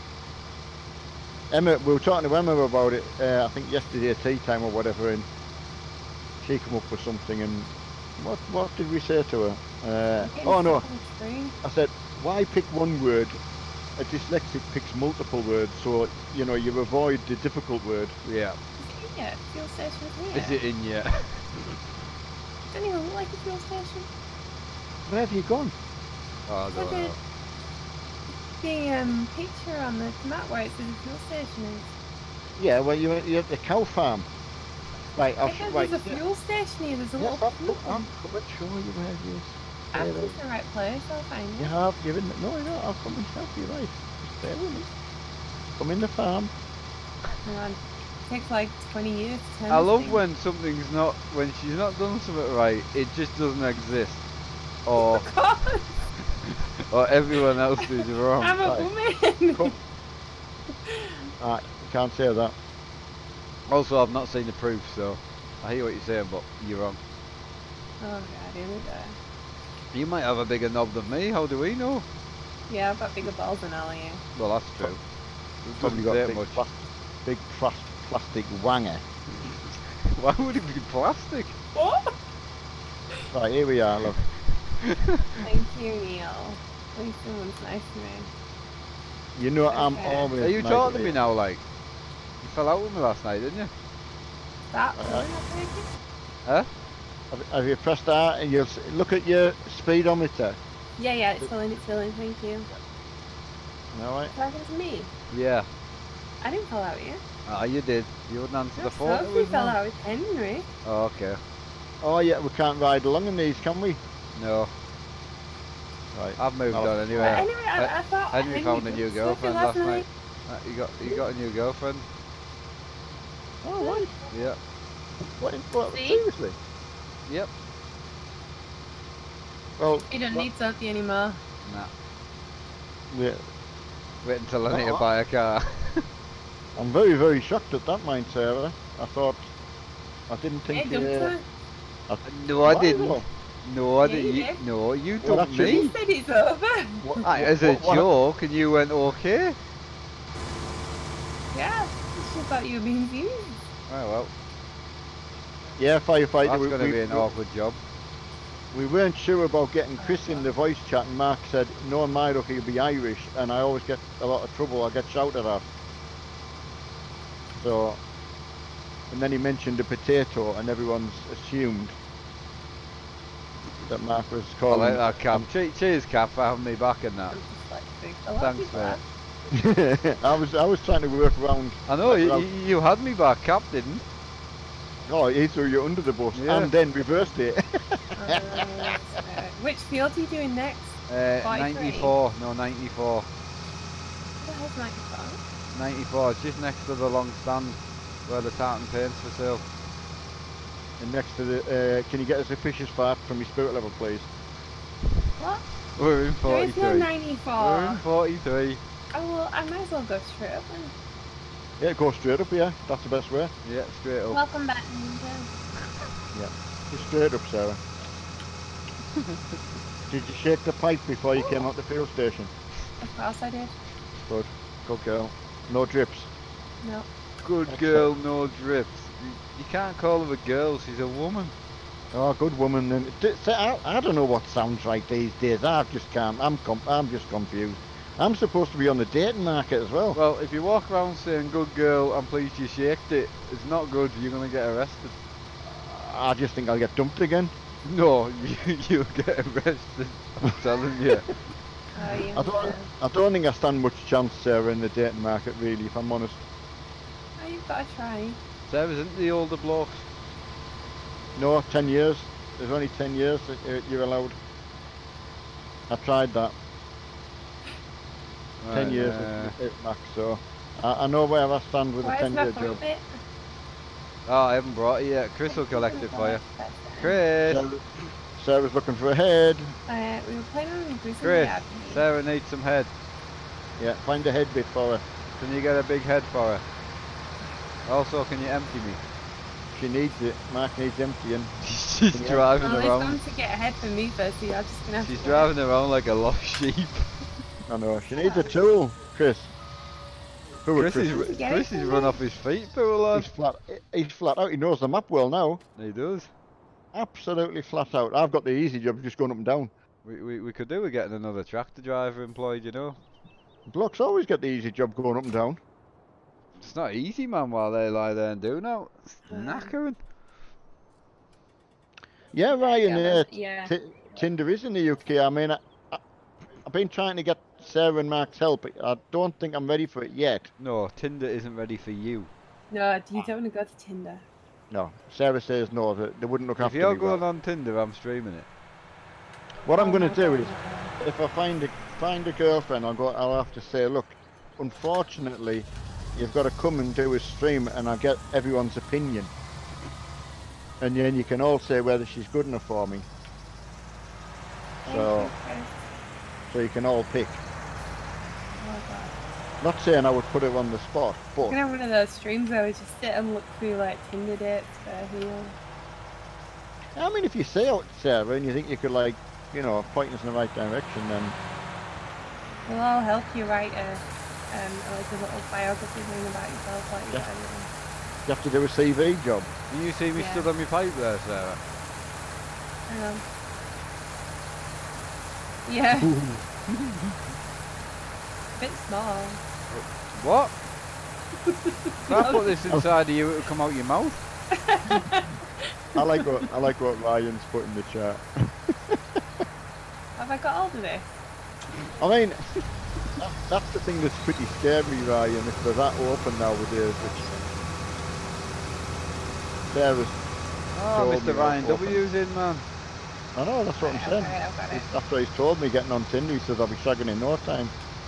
Emma, we were talking to Emma about it, uh, I think yesterday at tea time or whatever, and she came up with something, and what what did we say to her? Uh, Getting oh no, stuck on the screen. I said, why pick one word? A dyslexic picks multiple words, so, you know, you avoid the difficult word. Yeah. Yeah, fuel station's here. Is it in yet? Doesn't even look like a fuel station. Where have you gone? Oh, I Look don't at know. the um, picture on the map where it says a fuel station is. Yeah, well, you're, you're at the cow farm. Right, I'll I show thought right. there's a Yeah. fuel station here. There's a Yes, little I'm, fuel. I'm coming to show you where it is. I've There, come there. to the right place. I'll find You it. have, you're in the, no, no, I'll come and help you, right. Just bear with me. Come in the farm. Hang on. It takes like twenty years to turn I this love thing. when something's not, when she's not done something right, it just doesn't exist. Or, Of course. or everyone else is wrong. I'm a Right. woman. Come. Alright, you can't say that. Also, I've not seen the proof, so I hear what you're saying, but you're wrong. Oh god, here we go. You might have a bigger knob than me, how do we know? Yeah, I've got bigger balls than all of you. Well, that's true. It Probably doesn't got say a big, much. plas big plas plastic wanger. Why would it be plastic? What? Right, here we are, look. Thank you, Neil. At least someone's nice to me. You know I'm Okay. always Are you nice talking to you. me now, like? You fell out with me last night, didn't you? Stop. Alright. Huh? Have, have you pressed R and you'll s- look at your speedometer? Yeah, yeah, it's filling, it's filling, thank you. Alright. Talking to me. Yeah. I didn't fall out yet. Ah, you did. You wouldn't answer No, the phone. Sophie wasn't fell on. out with Henry. Oh, okay. Oh yeah, we can't ride along in these, can we? No. Right. I've moved Oh. on anyway. But anyway, I, I thought Henry found a did new Sophie girlfriend last last night. Uh, you got you got a new girlfriend? Oh, right. Yeah. What, what, See? seriously? Yep. Well, You don't what- need Sophie anymore. Nah. yeah, Wait until I need to Oh. buy a car. I'm very, very shocked at that, mind, Sarah. I thought, I didn't Hey, think. dumped uh, her. I, No, I Why didn't. though? No, I Yeah, you didn't. did. No, you Well, dumped actually- You me. said it's over. what, Aye, as a what- what- joke, and you went okay. Yeah, she thought you were being serious. Oh well, Yeah, firefighter. that's we, going to we, be an we- awkward job. we weren't sure about getting Chris in the voice chat, and Mark said, no, my luck, he'll be Irish, and I always get a lot of trouble. I get shouted at. So, and then he mentioned a potato, and everyone's assumed that Mark was I calling. like that, Cap. Che- Cheers, Cap, for having me back in that. I'm just like, big. A lot Thanks, of people mate. are. I was I was trying to work around. I know, work you, around- you you had me back, Cap didn't. Oh, he threw you under the bus, Yeah. and then reversed it. Uh, so, which field are you doing next? Uh, forty-three. ninety-four, no, ninety-four. What the hell's ninety-four? ninety-four, it's just next to the long stand where the tartan paint's for sale. And next to the, uh, can you get us a fisher's fart from your spirit level, please? What? We're in There is no forty-three. ninety-four. We're in forty-three. Oh, well, I might as well go straight up then. Yeah, go straight up, yeah. That's the best way. Yeah, straight up. Welcome back, Ninja. Just straight up, Sarah. Did you shake the pipe before you came out the fuel station? Of course I did. Good. Good girl. No drips. No. Good Excellent. girl, no drips. You, you can't call her a girl, she's a woman. Oh, good woman. And d- s- I, I don't know what sounds right these days. I just can't. I'm com I'm just confused. I'm supposed to be on the dating market as well. Well, if you walk around saying good girl, I'm pleased you shaked it, it's not good, you're going to get arrested. I just think I'll get dumped again. No, you, you'll get arrested, I'm telling you. Oh, you I don't. I don't think I stand much chance, Sarah, in the dating market, really, if I'm honest. Oh, you've got to try. Sarah's into the older blokes. No, ten years. There's only ten years that you're- you're allowed. I tried that. ten Right, years uh, is is max, so I, I know where I stand with a Where's ten my year front job. bit? Oh, I haven't brought it yet. Chris will collect it for you. Chris! Sarah, Sarah's looking for a head. Uh, we were planning on increasing Chris, the ad. Sarah needs some head. Yeah, find a head bit for her. Can you get a big head for her? Also, can you empty me? She needs it. Mark needs emptying. She's Yeah. driving Well, it's around. going to get ahead for me first, so you're just going to have She's to driving around like a lost sheep. I know. She needs a tool, Chris. Who would Chris is, Chris? to get Chris it is for run me. off his feet, poor lad. He's flat. He's flat out. He knows the map well now. He does. Absolutely flat out. I've got the easy job, just going up and down. We, we, we could do with getting another tractor driver employed, you know. Blokes always get the easy job going up and down. It's not easy, man, while they lie there and do now. It's knackering. Yeah, Ryan, uh, yeah. Tinder is in the U K. I mean, I, I, I've been trying to get Sarah and Mark's help. I don't think I'm ready for it yet. No, Tinder isn't ready for you. No, you don't want to go to Tinder. No, Sarah says no, they, they wouldn't look If after me. you're going well. on Tinder, I'm streaming it. What oh I'm going to do God, is, if I find a find a girlfriend, I'll go. I'll have to say, look, unfortunately, you've got to come and do a stream, and I'll get everyone's opinion, and then you can all say whether she's good enough for me. Thank So, you, Chris. so you can all pick. Oh God. Not saying I would put it on the spot, but I'm gonna have one of those streams where we just sit and look through like Tinder dates for here. I mean, if you say out to Sarah and you think you could, like, you know, point us in the right direction, then We'll all help you write a um like a little biography thing about yourself, like you Yeah. got everything. you have to do a C V job. Can you see me Yeah. stood on my pipe there, Sarah? Um, yeah, bit small. What? If I put this inside of you, it would come out your mouth. I like what I like what Ryan's put in the chat. Have I got hold of this? I mean, that, that's the thing that's pretty scary, Ryan, if they're that open nowadays, which Sarah's Oh, told Mister me Ryan how open. W's in, man. I know, that's what I'm Right, saying. okay, I've got it. That's what he's told me, getting on Tinder. He says I'll be shagging in no time.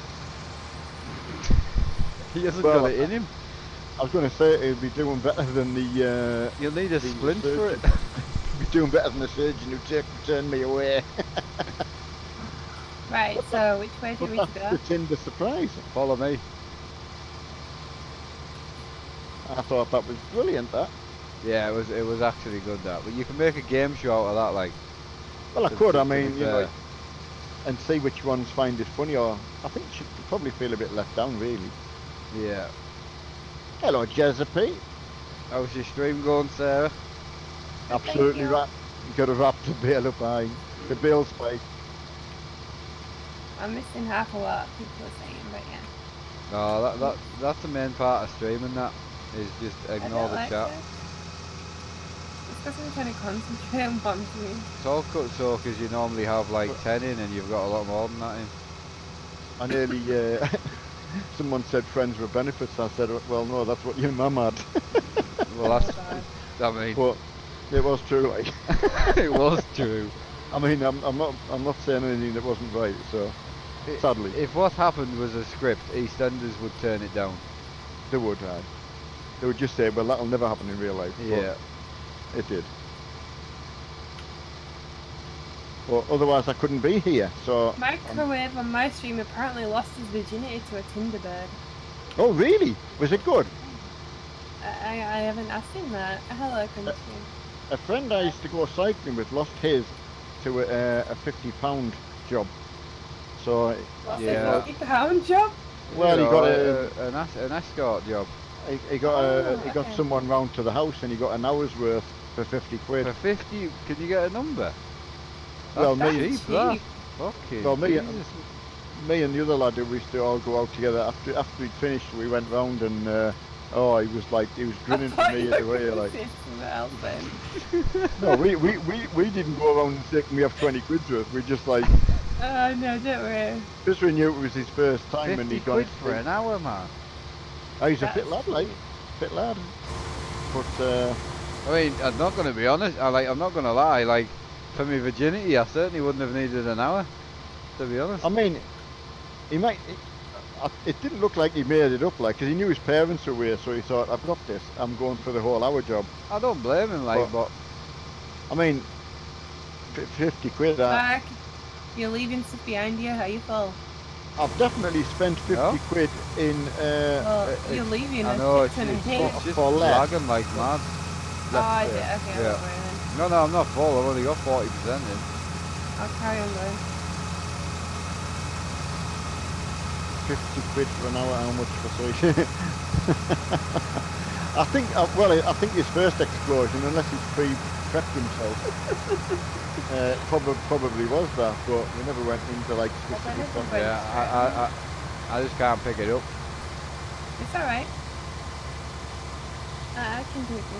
He hasn't Well, got it in him. I was going to say he'd be doing better than the. Uh, You'll need a the splint for it. surgeon. He'd be doing better than the surgeon who take, turned me away. Right, so which way do But we that's go? the Tinder surprise. Follow me. I thought that was brilliant, that. Yeah, it was it was actually good, that. But you can make a game show out of that, like. Well, I to- could, to- I to mean, be you know, fair. and see which ones find it funny, or I think she'd probably feel a bit let down, really. Yeah. Hello, Jezepy. How's your stream going, Sarah? Absolutely you. right. You got to wrap the bail up high. The bail spike. I'm missing half of what people are saying, but yeah. No, that that that's the main part of streaming. That is just I ignore don't the like chat. it. It's because I'm trying to concentrate on what I'm doing. It's all cut so because you normally have like ten in, and you've got a lot more than that in. I nearly, uh, someone said friends with benefits. I said, well, no, that's what your mum had. Well, that's. Oh, I mean, But it was true, like. it was true. I mean, I'm, I'm not, I'm not saying anything that wasn't right. So, sadly, If what happened was a script, EastEnders would turn it down. they would, right? They would just say, well, that'll never happen in real life. But Yeah. it did. But otherwise, I couldn't be here. So. um, Microwave on my stream apparently lost his virginity to a Tinder bird. Oh, really? Was it good? I, I, I haven't asked him that. Hello, country. A friend I used to go cycling with lost his to a, a fifty pound job. So, What's Yeah. a fifty pound job? well, You he know, got a, a, an, es- an escort job he, he got a, Oh, he got okay. someone round to the house and he got an hour's worth for fifty quid. for fifty. Can you get a number? Well, That's me- cheap. Cheap. That. Fucking Well, me- Jesus. Me and the other lad who we used to all go out together. After after we'd finished, we went round and uh, oh, he was like he was grinning I to me thought the way you were like. gonna say something else then. No, we, we, we, we didn't go around and say, can we have twenty quid's worth? We just like Oh no, don't worry. just we knew it was his first time and Fifty he got quid it. for an hour, man. Oh, he's a That's fit lad, like fit lad. But uh, I mean, I'm not gonna be honest. I like. I'm not gonna lie. Like, for my virginity, I certainly wouldn't have needed an hour. To be honest. I mean, he might. It, uh, it didn't look like he made it up, like, because he knew his parents were away, so he thought, I've got this. I'm going for the whole hour job. I don't blame him. Like, But- but I mean, f- fifty quid. Uh, Mark, you're leaving stuff behind you. How you feel? I've definitely spent fifty Oh. quid in. Uh, Well, uh, you're leaving. I a know shit it's, ton of it's, hate. it's just for less. lagging like mad. Oh, left is it? there. Okay, Yeah. I'll go then. No, no, I'm not full. I've only got forty percent in. I'll carry on going. fifty quid for an hour, how much for sushi? I think, uh, well, I think his first explosion, unless he's pre-prepped himself, uh, probably, probably was that, but we never went into like specific don't know. stuff. But Yeah, it's I, I, I, I just can't pick it up. It's alright. Uh, I can do it.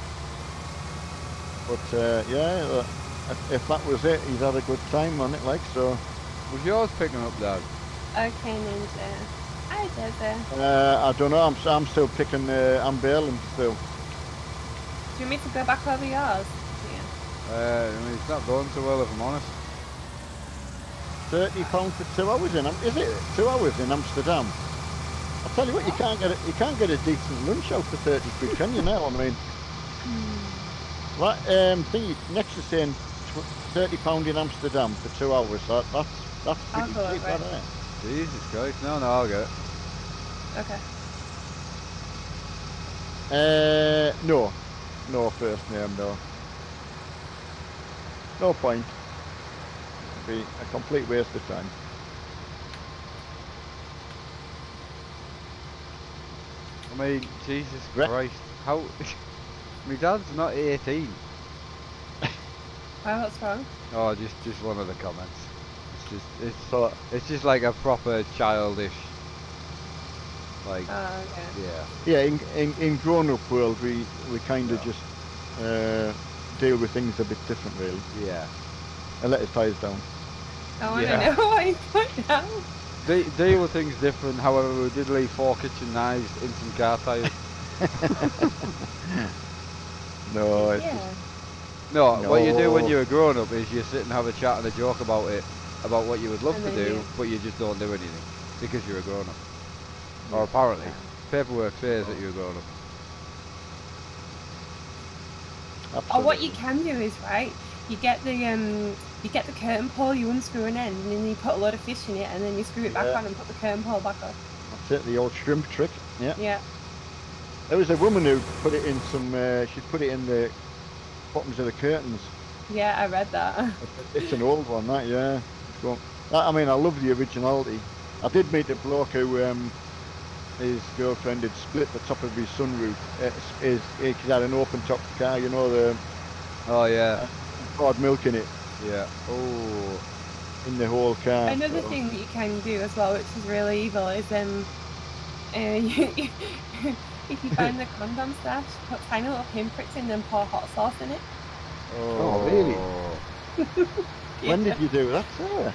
But uh, yeah, uh, if, if that was it, he's had a good time on it, like so. Was yours picking up, Dad? Okay, Ninja. Hi, Dada. Uh, I don't know. I'm I'm still picking. Uh, I'm bailing still. Do you want me to go back over yours? Yeah. Uh, I mean, it's not going so well, if I'm honest. Thirty pounds for two hours in. Am- Is it two hours in Amsterdam? I'll tell you what. You can't get a, you can't get a decent lunch out for thirty quid, can you? Now, I mean, that um thing next to saying thirty pound in Amsterdam for two hours. That that's that's I'll pretty go cheap, over it. that, eh? Jesus Christ, no, no, I'll get it. Okay. Uh, no, no first name, no. No point. It'd be a complete waste of time. I mean, Jesus Re- Christ, how... My dad's not eighteen. Why, what's wrong? Oh, just just one of the comments. It's just it's So it's just like a proper childish, like Oh, okay. yeah. yeah, in in, in grown-up world, we we kind of Yeah. just uh, deal with things a bit different, really, Yeah. and let it tie us down. I want to Yeah. know what you put down. De deal with things different. However, we did leave four kitchen knives in some car tyres. No, it's Yeah. just, No, what you do when No. you're a grown up is you sit and have a chat and a joke about it, about what you would love And to then do, you- but you just don't do anything because you're a grown up. Or apparently, paperwork says that you're a grown up. Or what you absolutely. can do is, right, you get the um, you get the curtain pole, you unscrew an end, and then you put a load of fish in it, and then you screw it back Yeah. on and put the curtain pole back on. That's it, the old shrimp trick. Yeah. Yeah. There was a woman who put it in some. Uh, she'd put it in the bottoms of the curtains. Yeah, I read that. It's an old one, that, yeah. It's going- that- I mean, I love the originality. I did meet a bloke who, um, his girlfriend had split the top of his sunroof. It's, his, he had an open top car, you know, the Oh yeah, poured milk in it, yeah. Oh, in the whole car. Another so- thing that you can do as well, which is really evil, is um, uh, you, if you find the condom stash, put tiny little pinpricks in them, pour hot sauce in it. Oh, really? When Yeah. did you do that, Sarah?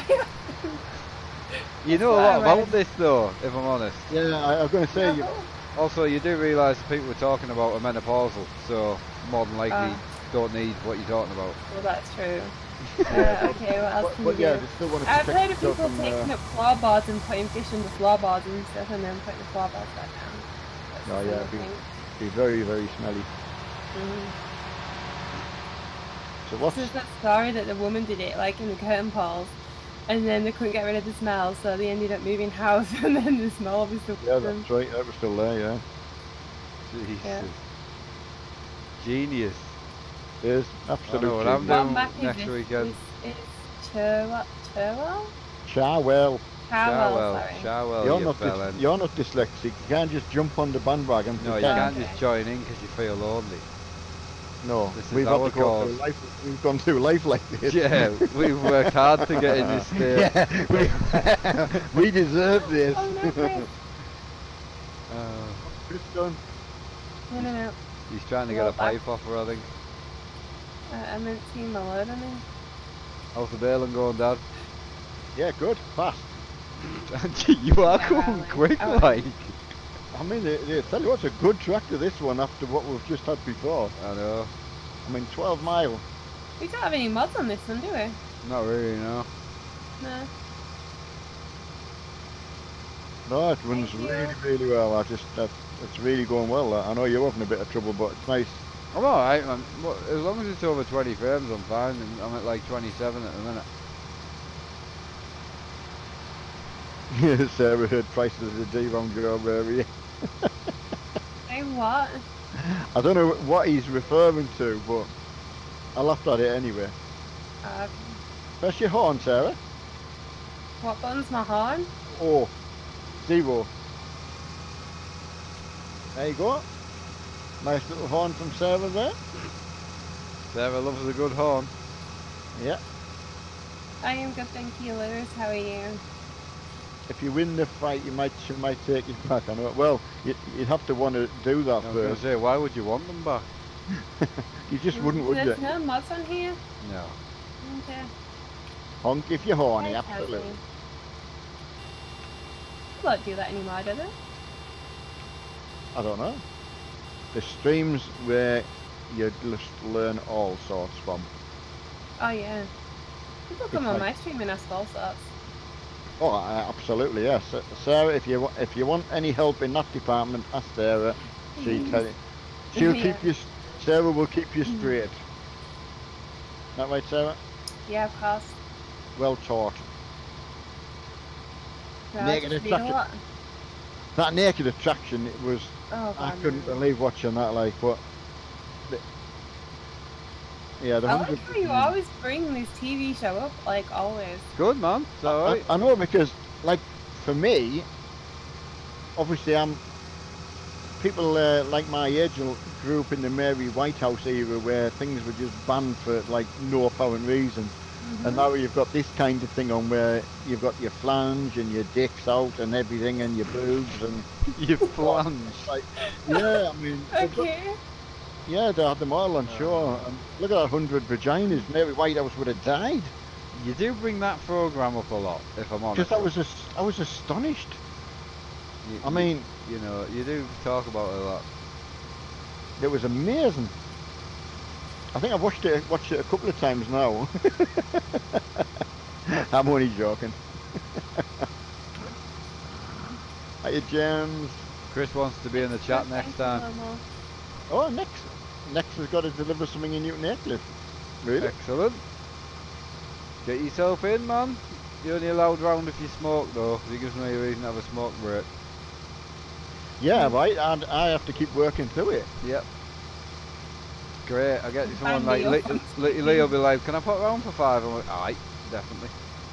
You That's know a what I lot about read. this though, if I'm honest. Yeah, I, I was going to say, you, Also, you do realise the people we're talking about are menopausal, so more than likely Ah. don't need what you're talking about. Well, that's true. Uh, okay, what else but, can but you yeah, do? they still want to I've protect heard of yourself people from, taking uh, up floorboards and putting fish in the floorboards and stuff, and then putting the floorboards back down. That's Oh, the yeah, same be- thing. be very, very smelly. Mhm. So what? There's that story that the woman did it, like in the curtain poles, and then they couldn't get rid of the smell, so they ended up moving house, and then the smell obviously. Yeah, that's right. That was still there. Yeah, Jesus. Yeah. Genius. there's I know absolutely. what I'm What doing map is next this? weekend. This is Cherwell? Cherwell? Charwell. Charwell, Charwell, sorry. Charwell, You're you not. bellend. Dys- you're not dyslexic. You can't just jump on the bandwagon. No, you pretend. can't Okay. just join in because you feel lonely. No, This is we've had our to go cause. through life. We've gone through life like this. Yeah, we've worked hard to get in this state. Yeah, we, we deserve this. Oh, no, Chris. Uh, Chris done. No, no, no. he's trying to get Roll a back. pipe off her, I think. Uh, I meant to see my load on it. How's the bailing going, Dad? Yeah, good, fast. You are Yeah, going like, quick, I like- like. I mean, they, they tell you what's a good tractor, this one, after what we've just had before. I know. I mean, twelve mile. We don't have any mods on this one, do we? Not really, no. No. No, it runs Thank you. really, really well. I just, that, it's really going well. That. I know you're having a bit of trouble, but it's nice. I'm alright, man. Well, as long as it's over twenty frames, I'm fine. and I'm at like twenty-seven at the minute. Sarah heard prices of the D around your area. Say what? I don't know what he's referring to, but I laughed at it anyway. Uh, Press your horn, Sarah. what button's my horn? Oh, zero. There you go. Nice little horn from Sarah there. Sarah loves a good horn. Yeah. I am good, thank you, Lewis. How are you? if you win the fight, you might she might take you back. I know. Well, you, you'd have to want to do that I was going to first. say, why would you want them back? You just wouldn't, would you? There's no mods on here. No. Okay. Honk if you're horny, Hey, absolutely. Tassie. They won't do that anymore, do they? I don't know. There's streams where you just learn all sorts from. Oh yeah. People come It's on like- my stream and ask all sorts. Oh, uh, absolutely, yes. Uh, Sarah, if you wa- if you want any help in that department, ask Sarah. She tell you. She'll Yeah. keep you. s- Sarah will keep you straight. That right, Sarah? Yeah, of course. Well taught. No, Naked just read a attraction. lot. That naked attraction, it was. Oh, I God, couldn't no. believe watching that. Like, but. The, yeah, the I like hundred. how you always bring this T V show up, like always. Good, man. It's I, alright. I know because, like, for me, obviously I'm. People uh, like my age will- grew up in the Mary Whitehouse era where things were just banned for like no apparent reason, Mm-hmm. and now you've got this kind of thing on where you've got your flange and your dicks out and everything and your boobs and You flange. like, yeah, I mean, they've got- Okay. yeah, they had them all on show. And look at that hundred vaginas. Mary Whitehouse would have died You do bring that program up a lot, if I'm honest. because I was as- I was astonished. You- I you- mean, you know, you do talk about it a lot. it was amazing. I think I've watched it watched it a couple of times now. I'm only joking. Hiya, James. Chris wants to be in the chat Thank next you, time. Mama. Oh, next, next has got to deliver something in Newton Aycliffe. Really? Excellent. Get yourself in, man. You're only allowed round if you smoke, though. It gives me a reason to have a smoke break. Yeah, right. And I have to keep working through it. Yep. Great. I get someone And like Leo Lee, comes. Lee, Lee will be like, "Can I pop round for five?" I'm like, "Alright, definitely."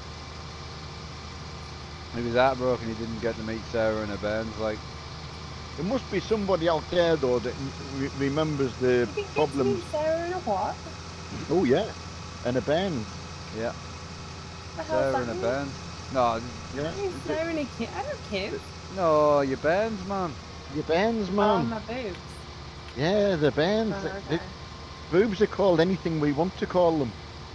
He was heartbroken he didn't get to meet Sarah and her bands. Like, There must be somebody out there though that re- remembers the You think problems. it's me, Sarah, in a what? Oh yeah, and a band. yeah, The hell's Sarah that and her mean? bands. No, Yeah, Hey, Sarah and a kid. I don't care. no, your bands, man. your bands, Oh, man. my boobs. Yeah, the bands. Oh, The- okay. the boobs are called anything we want to call them.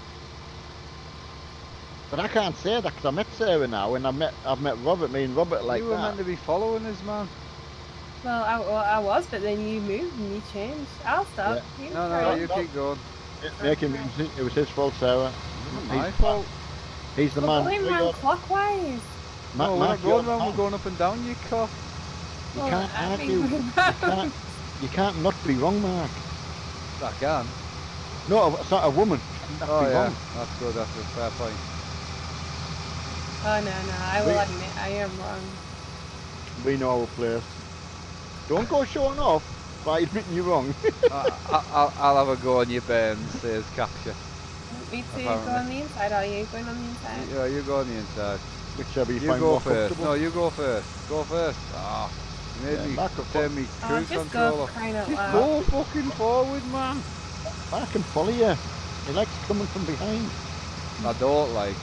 But I can't say that because I met Sarah now, and I met I've met Robert. Me and Robert like you were that. meant to be following us, man. Well, I, well, I was, but then you moved and you changed. I'll stop. You No, carry no, on. you keep going. Making me, it was his fault, Sarah. It wasn't my He's- fault. He's the We're man. going We round got- clockwise. Ma- No, we're not Mark, going you're round, the we're man. going up and down, you cock. You Well, can't I argue. think You we're can't, round. you can't not be wrong, Mark. I can. No, it's not a woman. Not Oh be yeah, wrong. that's good, that's a fair point. Oh, no, no. I will We- admit I am wrong. We know our place. Don't go showing off by admitting you're wrong. I, I, I'll, I'll have a go on your bands, says Capture. Me to go Apparently. on the inside, or are you going on the inside? Yeah, you go on the inside. Whichever you, You find go more first. comfortable. No, you go first. Go first. Ah, you made Yeah, me back up. turn me Oh, cruise just control go off. crying out Just loud. go fucking forward, man. I can follow you. He likes coming from behind. I don't like.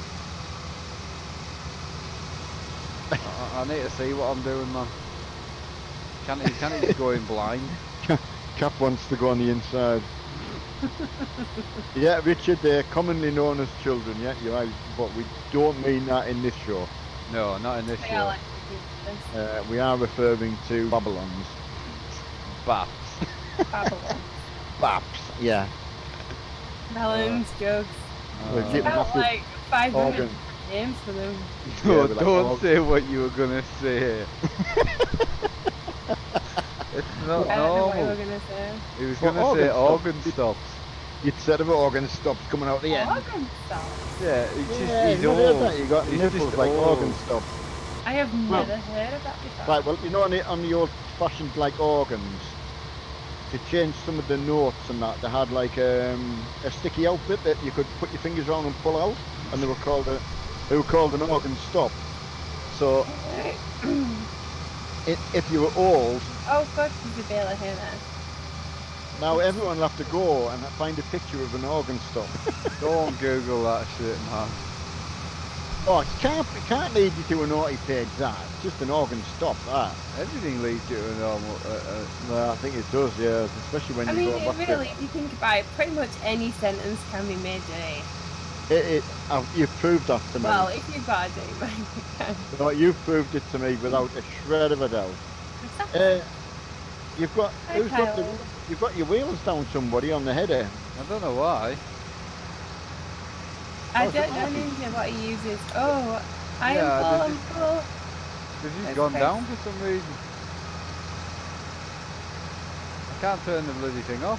I, I I need to see what I'm doing, man. Can't he, can't he just go in blind? Cap wants to go on the inside. Yeah, Richard, they're commonly known as children, yeah, you're right, but we don't mean that in this show. No, not in this I show. like to do this. Uh, we are referring to Babylons. Baps. Babylon. Baps, yeah. Melons, jokes. We're Uh, getting About massive like five hundred organ. names for them. No, Yeah, we're like, don't oh. say what you were gonna say. It's not I don't know what you were normal. gonna say. He was Well, gonna say organ organ stops. You'd said of organ stops coming out the end. Organ stuff. Yeah, it's just Yeah, he's you never heard old. that? You got He's nipples just like old. organ stops. I have Well- never heard of that before. Right, well, you know on the, on the old-fashioned like organs, to change some of the notes and that, they had like um, a sticky outfit that you could put your fingers around and pull out, and they were called a, they were called an organ stop. So i if you were old, Oh fuck, there's a bale of hair there. now everyone will have to go and find a picture of an organ stop. Don't Google that shit, man. Oh, it can't, it can't lead you to a naughty page, that. It's just an organ stop, that. Everything leads you to a normal. Uh, uh, Well, I think it does, yeah. Especially when I you mean, go it back really, if you think about it, pretty much any sentence can be made dirty. to... It, it, uh, you've proved that to me. Well, if you've got a dirty mind, you can. No, you've proved it to me without a shred of a doubt. Exactly. Uh, you've got... Hi, Who's got the... Kyle. You've got your wheels down somebody on the header. I don't know why. I Oh, don't it's know happy. Ninja what he uses. Oh, I Yeah, am I full, I'm did full. Because he's It's gone Chris. down for some reason. I can't turn the bloody thing off.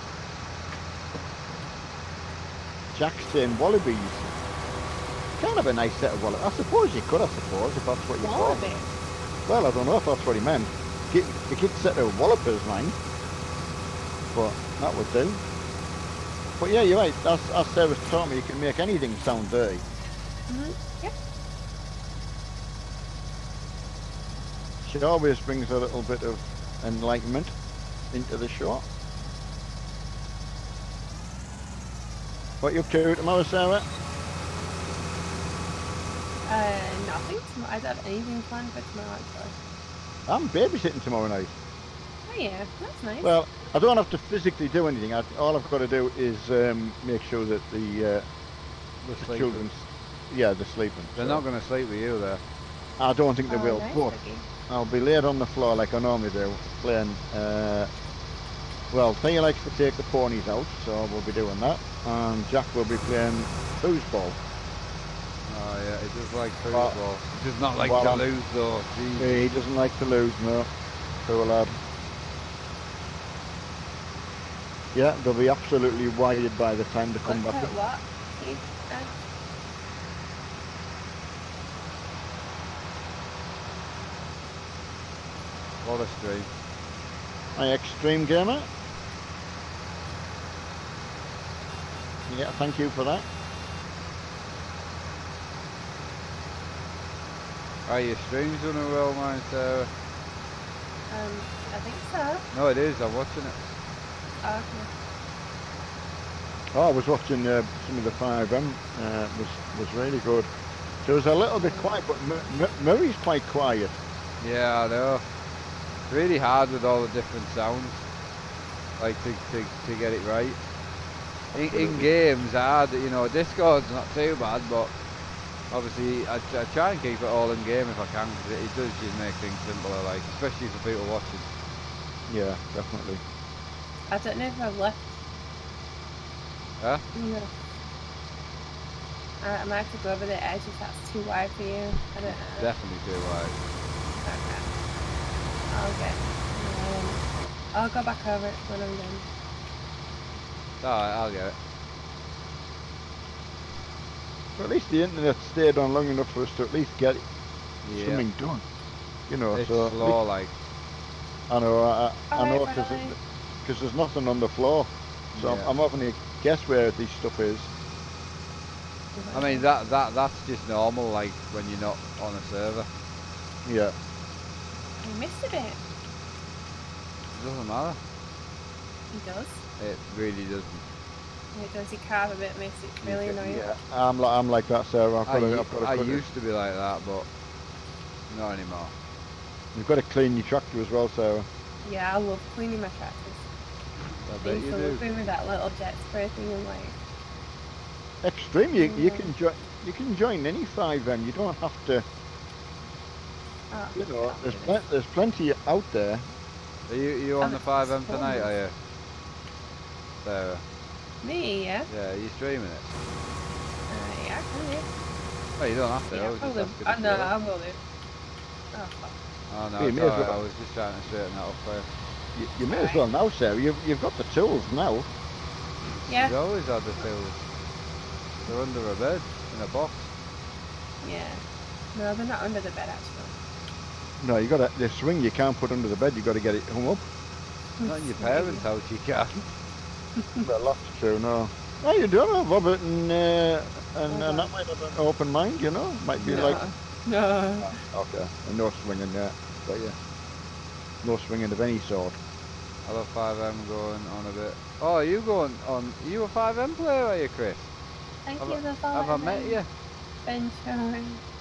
Jack's saying wallabies. Kind of a nice set of wallabies. I suppose you could, I suppose, if that's what you thought. Wallaby. Well, I don't know if that's what he meant. Get, the kid set of wallopers, mind. But that would do. But yeah, you're right. As, as Sarah's taught me, you can make anything sound dirty. Mm-hmm. Yep. She always brings a little bit of enlightenment into the show. What you up to tomorrow, Sarah? Uh, nothing. Tomorrow. I don't have anything planned for tomorrow, actually. I'm babysitting tomorrow night. Oh yeah, that's nice. Well, I don't have to physically do anything. I, all I've got to do is um, make sure that the, uh, The the sleeping. children's, yeah, they're sleeping. They're so not going to sleep with you there. I don't think they Oh, will, nice, but okay. I'll be laid on the floor like I normally do, playing. Uh, well, Thea likes to take the ponies out, so we'll be doing that, and Jack will be playing foosball. Oh yeah, he does like Well, football. He does not like well, to I'm- lose though. Jeez. He doesn't like to lose, no. Poor lad. Yeah, they'll be absolutely wired by the time they come Look back. at what? He, uh, What a stream. My extreme gamer. Yeah, thank you for that. Are your streams doing well, mine, Sarah? um, I think so. No, it is. I'm watching it. Oh, okay. Oh, I was watching uh, some of the five M. Uh, was was really good. So it was a little bit quiet, but M M Murray's quite quiet. Yeah, I know. It's really hard with all the different sounds, like to to, to get it right. In, in Absolutely. games, hard. You know, Discord's not too bad, but obviously I, I try and keep it all in game if I can, because it, it does just make things simpler, like especially for people watching. Yeah, definitely. I don't know if I've left. Huh? No. I, I might have to go over the edge if that's too wide for you. I don't know. Definitely too wide. Okay. I'll get. Um, I'll go back over it when I'm done. Alright, I'll get it. But at least the internet stayed on long enough for us to at least get Yeah. something done. You know, It's so slow, like. I know, I, I Alright, know, bye. because there's nothing on the floor, so Yeah. I'm, I'm having to guess where this stuff is. I mean, that that that's just normal, like when you're not on a server. Yeah. I missed a bit. It doesn't matter. He does. It really doesn't. It does. He carve a bit, makes it really You can- annoying. Yeah, I'm like I'm like that, Sarah. I've I, got to, u- I've got to I cut it. used to be like that, but not anymore. You've got to clean your tractor as well, Sarah. Yeah, I love cleaning my tractors. I bet Being you so do. lovely with that little jet spray thing and like. Extreme, you, you Mm. can join. You can join any five M. You don't have to. Oh, You know, can't there's do plen- there's plenty out there. Are you you on Oh, the five M it's tonight? fun. Are you? Sarah. this. Me, yeah. Yeah, are you streaming it? Uh, yeah, I can do. Well, you don't have to. I Yeah, was just probably. asking. I if you know, were. I will do. Oh, fuck. Oh no, You it's may as alright. well. I was just trying to straighten that up for you. You, you may as well now, Sarah. You've you've got the tools now. Yeah, You always had the tools. They're under a bed in a box. yeah. No, they're not under the bed actually. No, you got to the swing. You can't put under the bed. You got to get it hung up. Not in your parents' house, you can't. Well, that's true. No. No, you don't know, Robert, and uh, and, and that might have an open mind. You know, might be No. like No. okay, and no swinging there, but yeah, no swinging of any sort. I love five M going on a bit. Oh, are you going on? Are you a five M player, are you, Chris? Thank Have you I- for Have I met following. you? Benchai.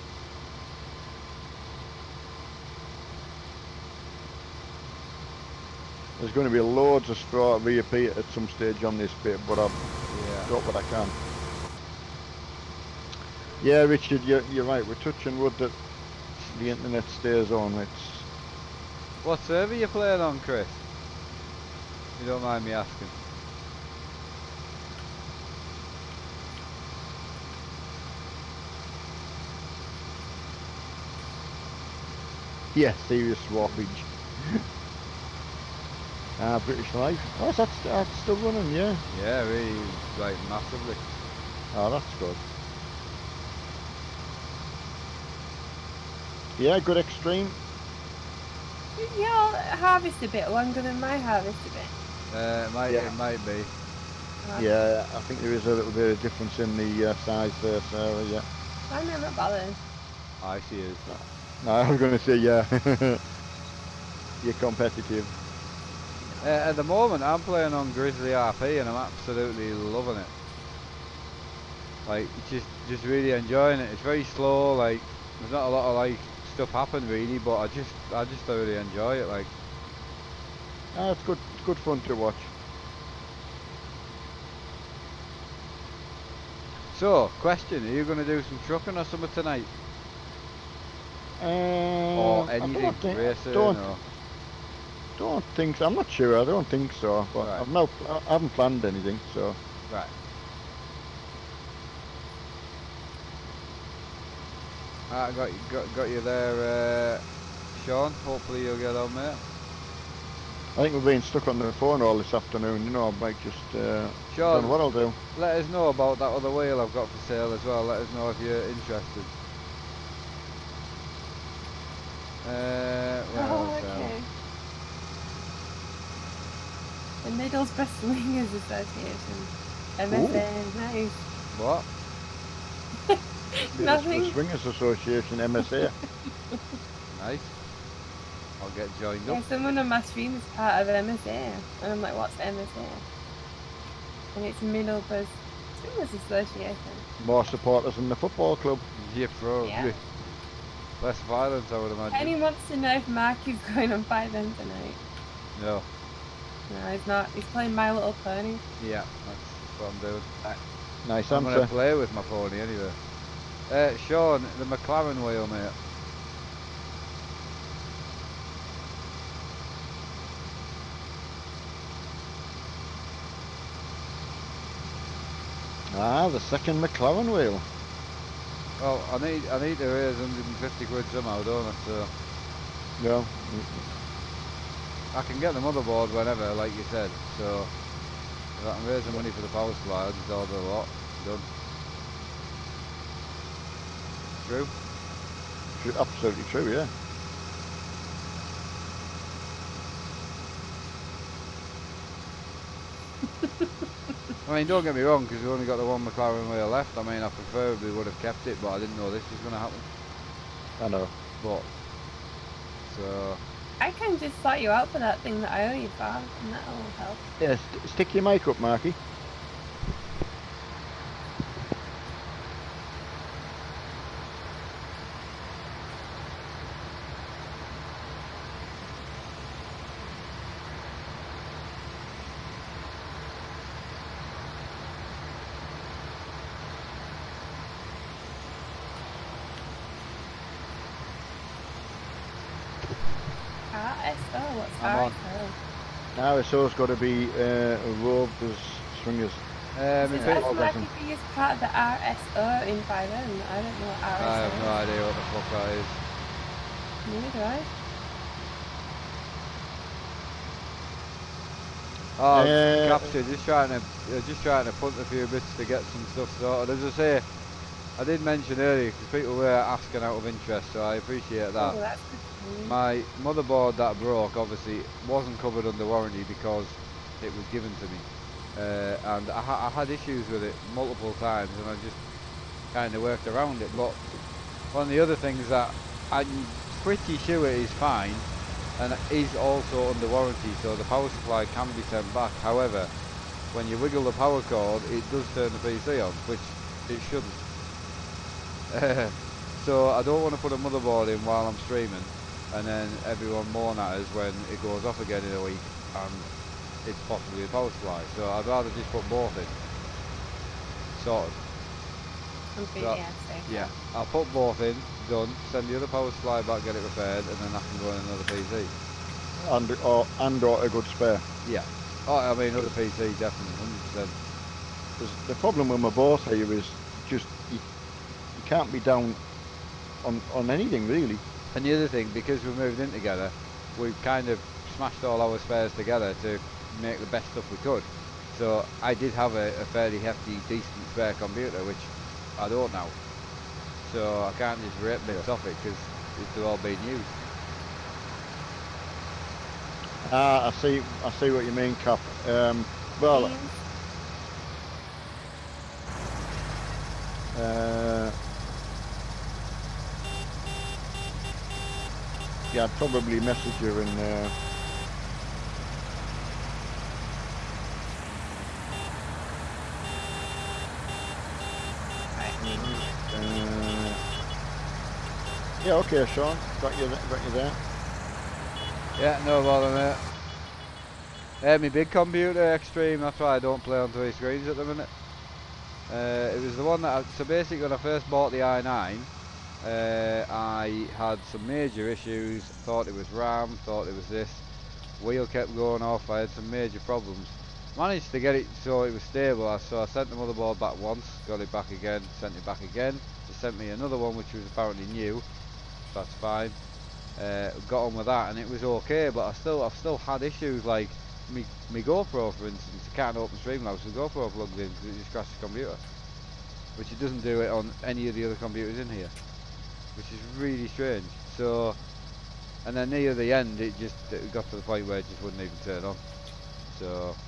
There's going to be loads of straw reappear at some stage on this bit, but I've Yeah. got what I can. Yeah, Richard, you're, you're right. We're touching wood that the internet stays on. It's What server you playing on, Chris? If you don't mind me asking. yeah, serious swappage. Ah, British Life. Oh, that's, that's still running, yeah. Yeah, really, like massively. Oh, that's good. Yeah, good extreme. Your harvest a bit longer than my harvest a bit. Uh, it might, Yeah. it might be. Oh, Yeah, I think there is a little bit of difference in the uh, size there, Sarah, yeah. I'm not bothered. I see it. No, I was going to say, yeah. You're competitive. Uh, at the moment, I'm playing on Grizzly R P and I'm absolutely loving it. Like, just, just really enjoying it. It's very slow. Like, there's not a lot of like stuff happen really, but I just, I just thoroughly enjoy it. Like, Ah, it's good, it's good fun to watch. so, question: are you going to do some trucking or something tonight, Uh, or I anything don't think, racing? don't, Or don't think so. I'm not sure. I don't think so. But Right. I've no, I haven't planned anything. So right? I got you, got, got you there, uh, Sean. Hopefully you'll get on, mate. I think we've been stuck on the phone all this afternoon. You know, I might just. Uh, Sean, don't know what I'll do. let us know about that other whale I've got for sale as well. Let us know if you're interested. Uh, where Oh, else, um, okay. The Middlesbrough Swingers Association. M S A, nice. What? The Nothing. Swingers Association, M S A. Nice. I'll get joined Yeah, up. someone on my stream is part of M S A. And I'm like, what's M S A? And it's Middlesbrough Swingers Association. More supporters than the football club. Yeah, probably. Yeah. Less violence, I would imagine. Penny wants to know if Mark is going on five M tonight. No. No, he's not. He's playing My Little Pony. Yeah, that's what I'm doing. Nice I'm gonna answer. play with my pony anyway. Uh, Sean, the McLaren wheel, mate. Ah, the second McLaren wheel. Well, I need I need to raise one hundred fifty quid somehow, don't I? So No. I can get the motherboard whenever, like you said. So if I can raise the money for the power supply, I'll just order a lot. Done. True. True, absolutely true, yeah. I mean, don't get me wrong, because we only got the one McLaren wheel left. I mean, I preferably would have kept it, but I didn't know this was going to happen. I know. But so I can just sort you out for that thing that I owe you for, and that'll help. Yeah, st stick your mic up, Marky. R S O, what's I'm R on. S O? Now it's always got to be uh, rovers, swingers. um, Is if that it, all like doesn't. if he is part of the R S O in five M? I don't know what R S O I have no is. idea what the fuck that is. Neither do I. Oh, Uh, capture, just trying to, uh, just trying to punt a few bits to get some stuff sorted. As I say, I did mention earlier because people were asking out of interest, so I appreciate that. Oh, that's good for me. My motherboard that broke obviously wasn't covered under warranty because it was given to me, uh, and I, ha I had issues with it multiple times, and I just kind of worked around it. But one of the other things that I'm pretty sure is fine, and it is also under warranty, so the power supply can be sent back. However, when you wiggle the power cord, it does turn the P C on, which it shouldn't. Uh, so I don't want to put a motherboard in while I'm streaming, and then everyone moan at us when it goes off again in a week, and it's possibly a power supply. So I'd rather just put both in. Sorted. Okay, So, yeah, so. yeah, I'll put both in, done, send the other power supply back, get it repaired, and then I can go in another P C. And or and or a good spare. Yeah. Oh, I mean, other P C, definitely, one hundred percent. Because the problem with my boat here is just you, you can't be down on on anything really. And the other thing, because we moved in together, we've kind of smashed all our spares together to make the best stuff we could. So I did have a, a fairly hefty, decent spare computer, which I don't now. So I can't just rip bits off it because they're all being used. Ah, I see. I see what you mean, Cap. Um, well, uh, yeah, I'd probably message her and. Uh, uh, yeah. Okay, Sean. Got you. Got you there. Yeah, no bother, mate. Yeah, my big computer, Extreme, that's why I don't play on three screens at the minute. Uh, it was the one that, I, so basically when I first bought the i nine, uh, I had some major issues, thought it was RAM, thought it was this, wheel kept going off, I had some major problems. Managed to get it so it was stable, so I sent the motherboard back once, got it back again, sent it back again, they sent me another one which was apparently new, so that's fine. Uh, got on with that and it was okay, but I still I've still had issues like me me GoPro, for instance. I can't open Streamlabs with GoPro plugged in because it just crashed the computer, which it doesn't do it on any of the other computers in here, which is really strange. So, and then near the end it just it got to the point where it just wouldn't even turn on. So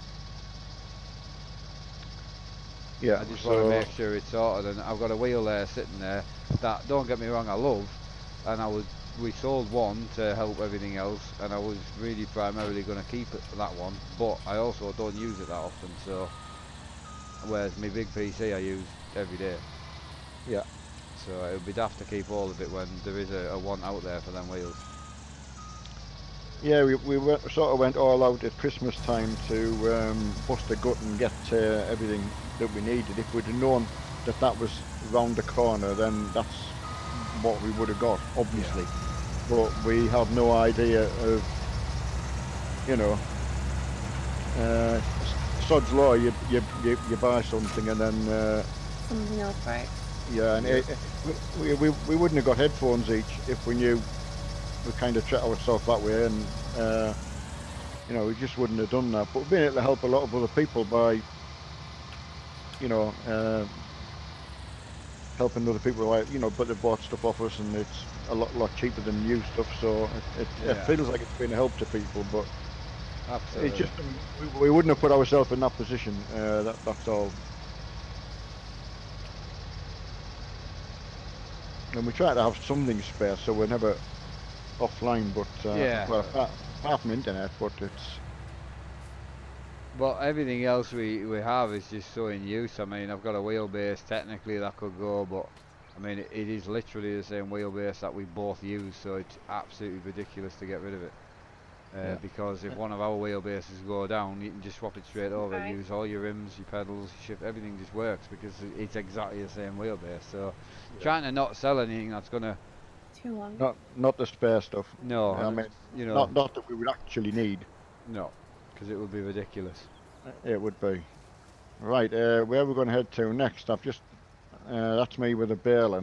yeah, I just so want to make sure it's sorted, and I've got a wheel there sitting there that, don't get me wrong, I love, and I would. We sold one to help everything else, and I was really primarily going to keep it that one, but I also don't use it that often, so whereas my big P C I use every day. Yeah. So it would be daft to keep all of it when there is a, a want out there for them wheels. Yeah, we, we were, sort of went all out at Christmas time to um, bust a gut and get uh, everything that we needed. If we'd have known that that was round the corner, then that's what we would have got, obviously. Yeah. But we have no idea of, you know, uh, sod's law. You, you you you buy something and then uh, something else, right? Yeah, and it, it, we, we we wouldn't have got headphones each if we knew we kind of treat ourselves that way, and uh, you know, we just wouldn't have done that. But we've been able to help a lot of other people by, you know, uh, helping other people, like, you know, but they've bought stuff off us, and it's a lot lot cheaper than new stuff, so it, it, yeah. it feels like it's been a help to people. But absolutely, it's just we, we wouldn't have put ourselves in that position. Uh, that that's all. And we try to have something spare, so we're never offline. But uh, yeah, well, apart, apart from internet, but it's. But everything else we we have is just so in use. I mean, I've got a wheelbase technically that could go, but I mean, it, it is literally the same wheelbase that we both use, so it's absolutely ridiculous to get rid of it. Uh, yeah. Because if one of our wheelbases go down, you can just swap it straight over, okay. Use all your rims, your pedals, your shift, everything just works because it's exactly the same wheelbase. So yeah. Trying to not sell anything that's gonna too long. Not not the spare stuff. No, I mean, you know, not not that we would actually need. No, because it would be ridiculous. It would be. Right, uh, where are we going to head to next? I've just, uh, that's me with a baling.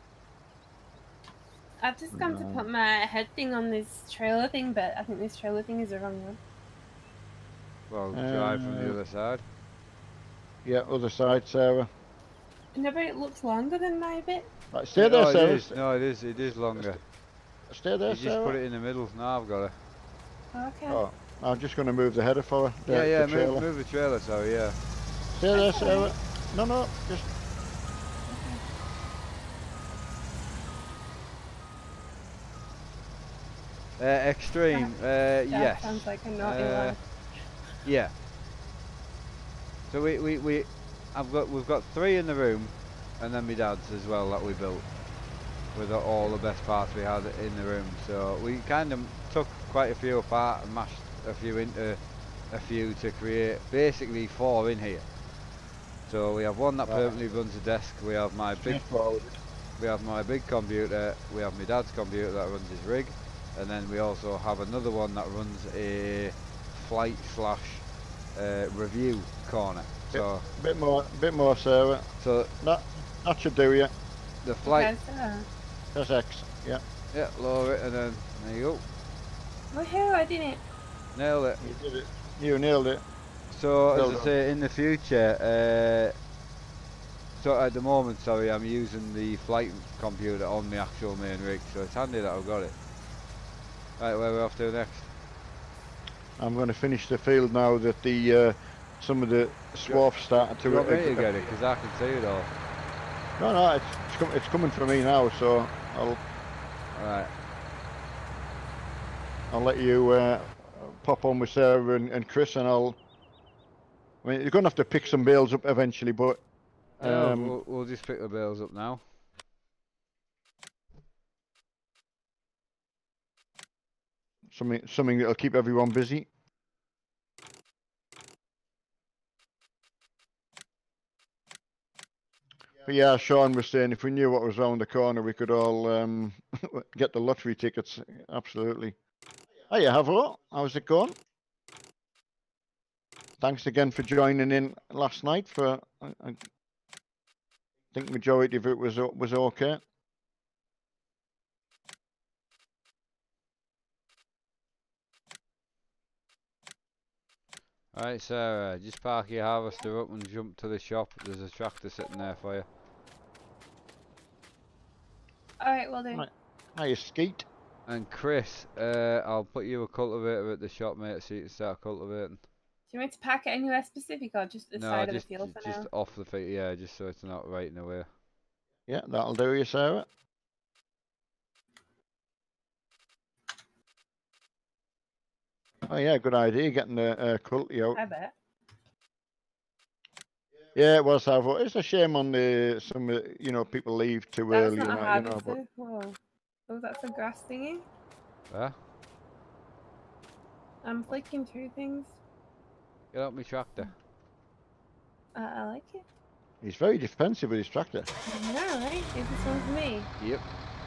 I've just come to put my head thing on this trailer thing, but I think this trailer thing is the wrong one. Well, drive uh, from the other side. Yeah, other side, Sarah. No, but it looks longer than my bit. Right, stay there, no, Sarah. It is. No, it is. It is longer. Stay there, you Sarah. just put it in the middle. Now I've got it. Okay. Oh, I'm just going to move the header for her. The, yeah, yeah, the trailer. move, move the trailer, sorry, yeah. Stay there, Sarah. No, no, just... Uh, extreme, uh, that yes. Sounds like a naughty uh, one. Yeah. So we, we, we, I've got, we've got three in the room. and then my dad's as well that we built with all the best parts we had in the room. So we kind of took quite a few apart and mashed a few into a few to create basically four in here. So we have one that Right. permanently runs the desk. We have my big, we have my big computer. We have my dad's computer that runs his rig, and then we also have another one that runs a flight slash uh, review corner. So a bit more, bit more, Sarah. so That that should do you. the flight, Okay, so. That's X. Yeah. yeah, lower it, and then there you go. Woohoo, I did it. Nailed it. You did it. You nailed it. So Well as I done. say, in the future, uh, so at the moment, sorry, I'm using the flight computer on the actual main rig, so it's handy that I've got it. Right, where we're off to next? I'm going to finish the field now that the uh, some of the swaths started Do to. you want me to uh, get it? Because I can see it all. No, no, it's it's, com it's coming for me now, so I'll Right. I'll let you uh, pop on with Sarah and, and Chris, and I'll. I mean, you're going to have to pick some bales up eventually, but Yeah, um, we'll, we'll just pick the bales up now. something something that'll keep everyone busy. But yeah, Sean was saying if we knew what was round the corner, we could all um, get the lottery tickets. Absolutely. Hey, Havro, how's it going? Thanks again for joining in last night. For I, I think majority of it was was okay. Right, Sarah, just park your harvester up and jump to the shop. There's a tractor sitting there for you. Alright, well do. Right. Hiya, Skeet. And Chris, uh, I'll put you a cultivator at the shop, mate, so you can start cultivating. Do you want me to pack it anywhere specific or just the No, side just of the field for just now? off the feet, yeah, just so it's not right in the way. Yeah, that'll do you, Sarah. Oh yeah, good idea, getting the uh, culti out. I bet. Yeah, it was. Havro. It's a shame on the some uh, you know people leave too That's early, not you a know, you know. But harvester. Whoa. Oh, that's a grass thingy. Yeah? I'm flicking through things. Get out my tractor. Uh, I like it. he's very defensive with his tractor. Yeah, right? Is this one for me? Yep.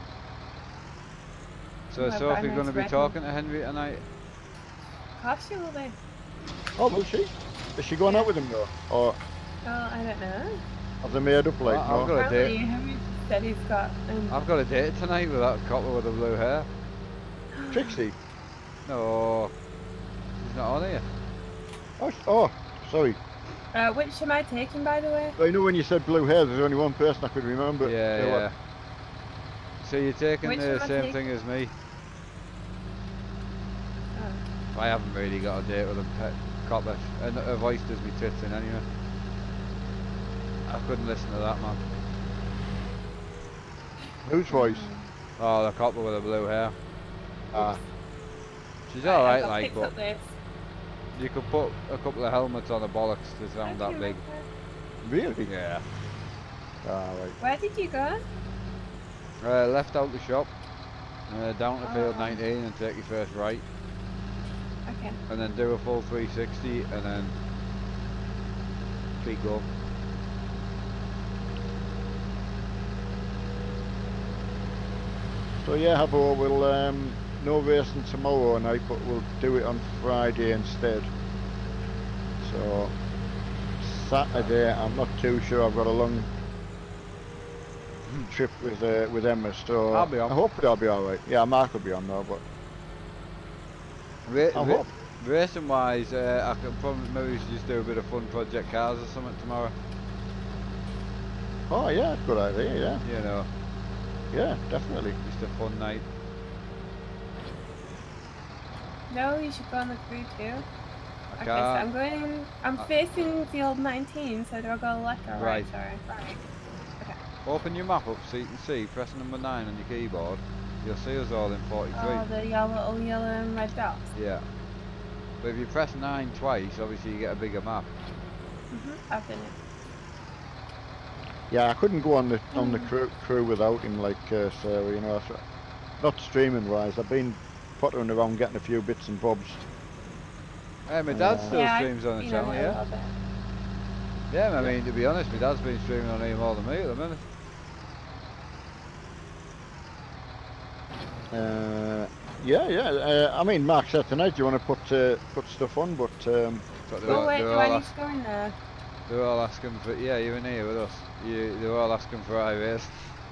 So, Oh, I've so got if a you're going to nice be red talking to Henry tonight, Cost you will be. Oh, will she? Is she going out with him though, or Well, I don't know. have they made up like? Well, I've No. got a Apparently, date. Henry said he's got. Um, I've got a date tonight with that copper with the blue hair. Trixie. No, she's not on here. Oh, sh- oh, sorry. uh, which am I taking, by the way? I know when you said blue hair, there's only one person I could remember. Yeah, So, uh, yeah. So you're taking Which the one am I same taking? thing as me. Oh. I haven't really got a date with a pet copper, and her voice does me tits in anyway. I couldn't listen to that, man. Whose voice? Oh, the copper with the blue hair. Ah, She's Right, alright, I've like, picked but up this. you could put a couple of helmets on the bollocks to sound Thank that you, big. Rebecca. really? Yeah. Ah, right. Where did you go? Uh, left out the shop, uh, down to field Oh. nineteen and take your first right, Okay. and then do a full three sixty, and then keep going. So yeah, Havro, we'll um, no racing tomorrow night, but we'll do it on Friday instead. So Saturday, I'm not too sure. I've got a long trip with uh, with Emma, so I'll be on. I hope that'll be all right. Yeah, Mark will be on though, but Ra I ra hope. racing wise, uh, I could probably maybe just do a bit of fun project cars or something tomorrow. Oh yeah, good idea. Yeah, You know, yeah, definitely. just a fun night. No, you should go on the crew too. I Okay, so can't. I'm going. I'm I- facing field nineteen, so do I go left or right? Right. Sorry. Right. Open your map up so you can see, press number nine on your keyboard, you'll see us all in forty-three. Oh, the yellow, little yellow and red dots. Yeah. But if you press nine twice, obviously you get a bigger map. Mhm. I've done it. Yeah, I couldn't go on the on the crew, crew without him, like uh, Sarah, you know. So, not streaming wise, I've been pottering around getting a few bits and bobs. Hey, my dad Uh, still Yeah, streams on the you channel, know, a yeah? little bit. Yeah, I Yeah. mean, to be honest, my dad's been streaming on here more than me at the minute. Uh, yeah, yeah. Uh, I mean, Mark said tonight, do you want to put uh, put stuff on? But um, But they're, Oh all- wait, they're do all I need ask, to go in there? they're all asking for, yeah, you're in here with us. You, they're all asking for highways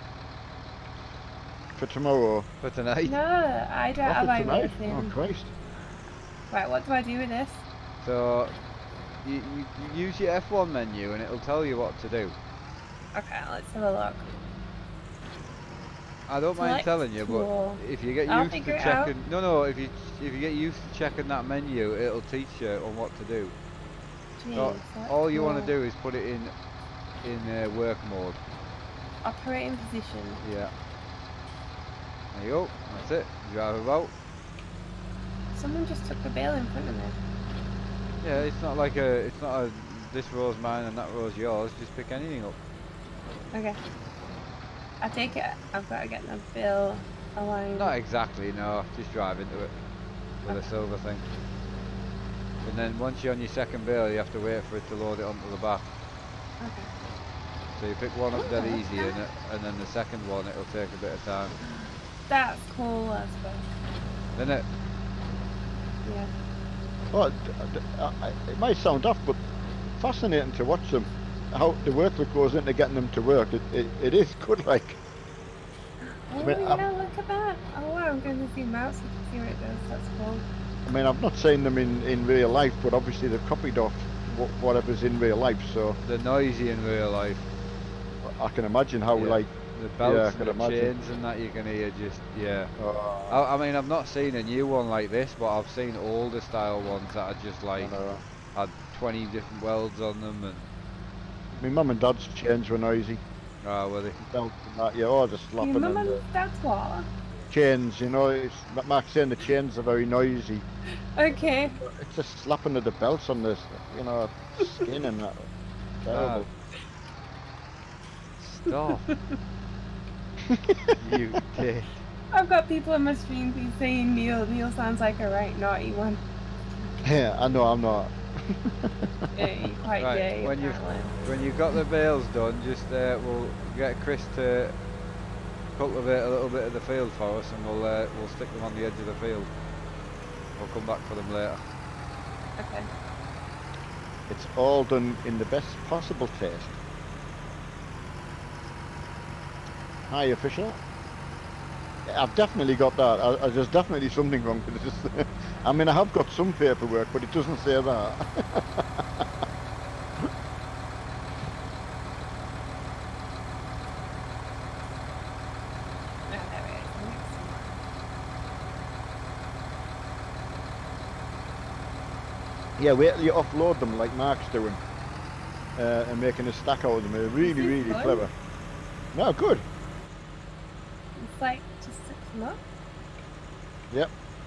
for tomorrow, for tonight. No, I don't oh, have for tonight. ideas Oh in. Christ! Right, what do I do with this? So, you, you, you use your F one menu and it'll tell you what to do. Okay, let's have a look. I don't mind Select telling you, tool. but if you get I'll used to figure it out. checking, no, no, if you if you get used to checking that menu, it'll teach you on what to do. Jeez, So, select all you want to tool. do is put it in in uh, work mode. Operating position. Yeah. There you go. That's it. Drive about. Someone just took the bale in front of me. Yeah, it's not like a, it's not a, this row's mine and that row's yours. Just pick anything up. Okay. I take it I've got to get the bill aligned. Not exactly, no. Just drive into it with a Okay. silver thing. And then once you're on your second bale, you have to wait for it to load it onto the back. Okay. So you pick one up dead Oh, easy, okay. and, it, and then the second one, it'll take a bit of time. That's cool as fuck. Isn't it? Yeah. Well, d- d- uh, it might sound daft, but fascinating to watch them. How the work that goes into getting them to work. It it, it is good, like. Oh mean, yeah, I'm- look at that. Oh wow, I'm going to zoom out so you can see what it does. That's cool. I mean, I've not seen them in, in real life, but obviously they've copied off wh- whatever's in real life. So They're noisy in real life. I can imagine how Yeah. like. The Yeah, I belts can and the imagine. chains and that you can hear just, yeah. Uh, I, I mean, I've not seen a new one like this, but I've seen older style ones that are just like, uh, had twenty different welds on them and, my mum and dad's chains were noisy. oh, well, they, Belts and that, yeah, oh, just slapping Your mum and and uh, dad's what? chains. You know, it's Mark's saying the chains are very noisy. Okay. It's just slapping of the belts on this, you know, skin and that. Terrible. stop. You dick. I've got people on my stream who's saying Neil. Neil sounds like a right naughty one. Yeah, I know, I'm not. Yeah, you're quite Right, gay. when you've, apparently. when you've got the bales done, just, uh, we'll get Chris to cultivate a little bit of the field for us and we'll, uh, we'll stick them on the edge of the field. We'll come back for them later. Okay. It's all done in the best possible taste. Hi, official. Yeah, I've definitely got that. I, I, there's definitely something wrong with this. I mean, I have got some paperwork, but it doesn't say that. Oh, there we go. Yeah, wait till you offload them like Mark's doing. Uh, and making a stack out of them. They're really, This is really fun. clever. No, good. It's like just six them up. Yep.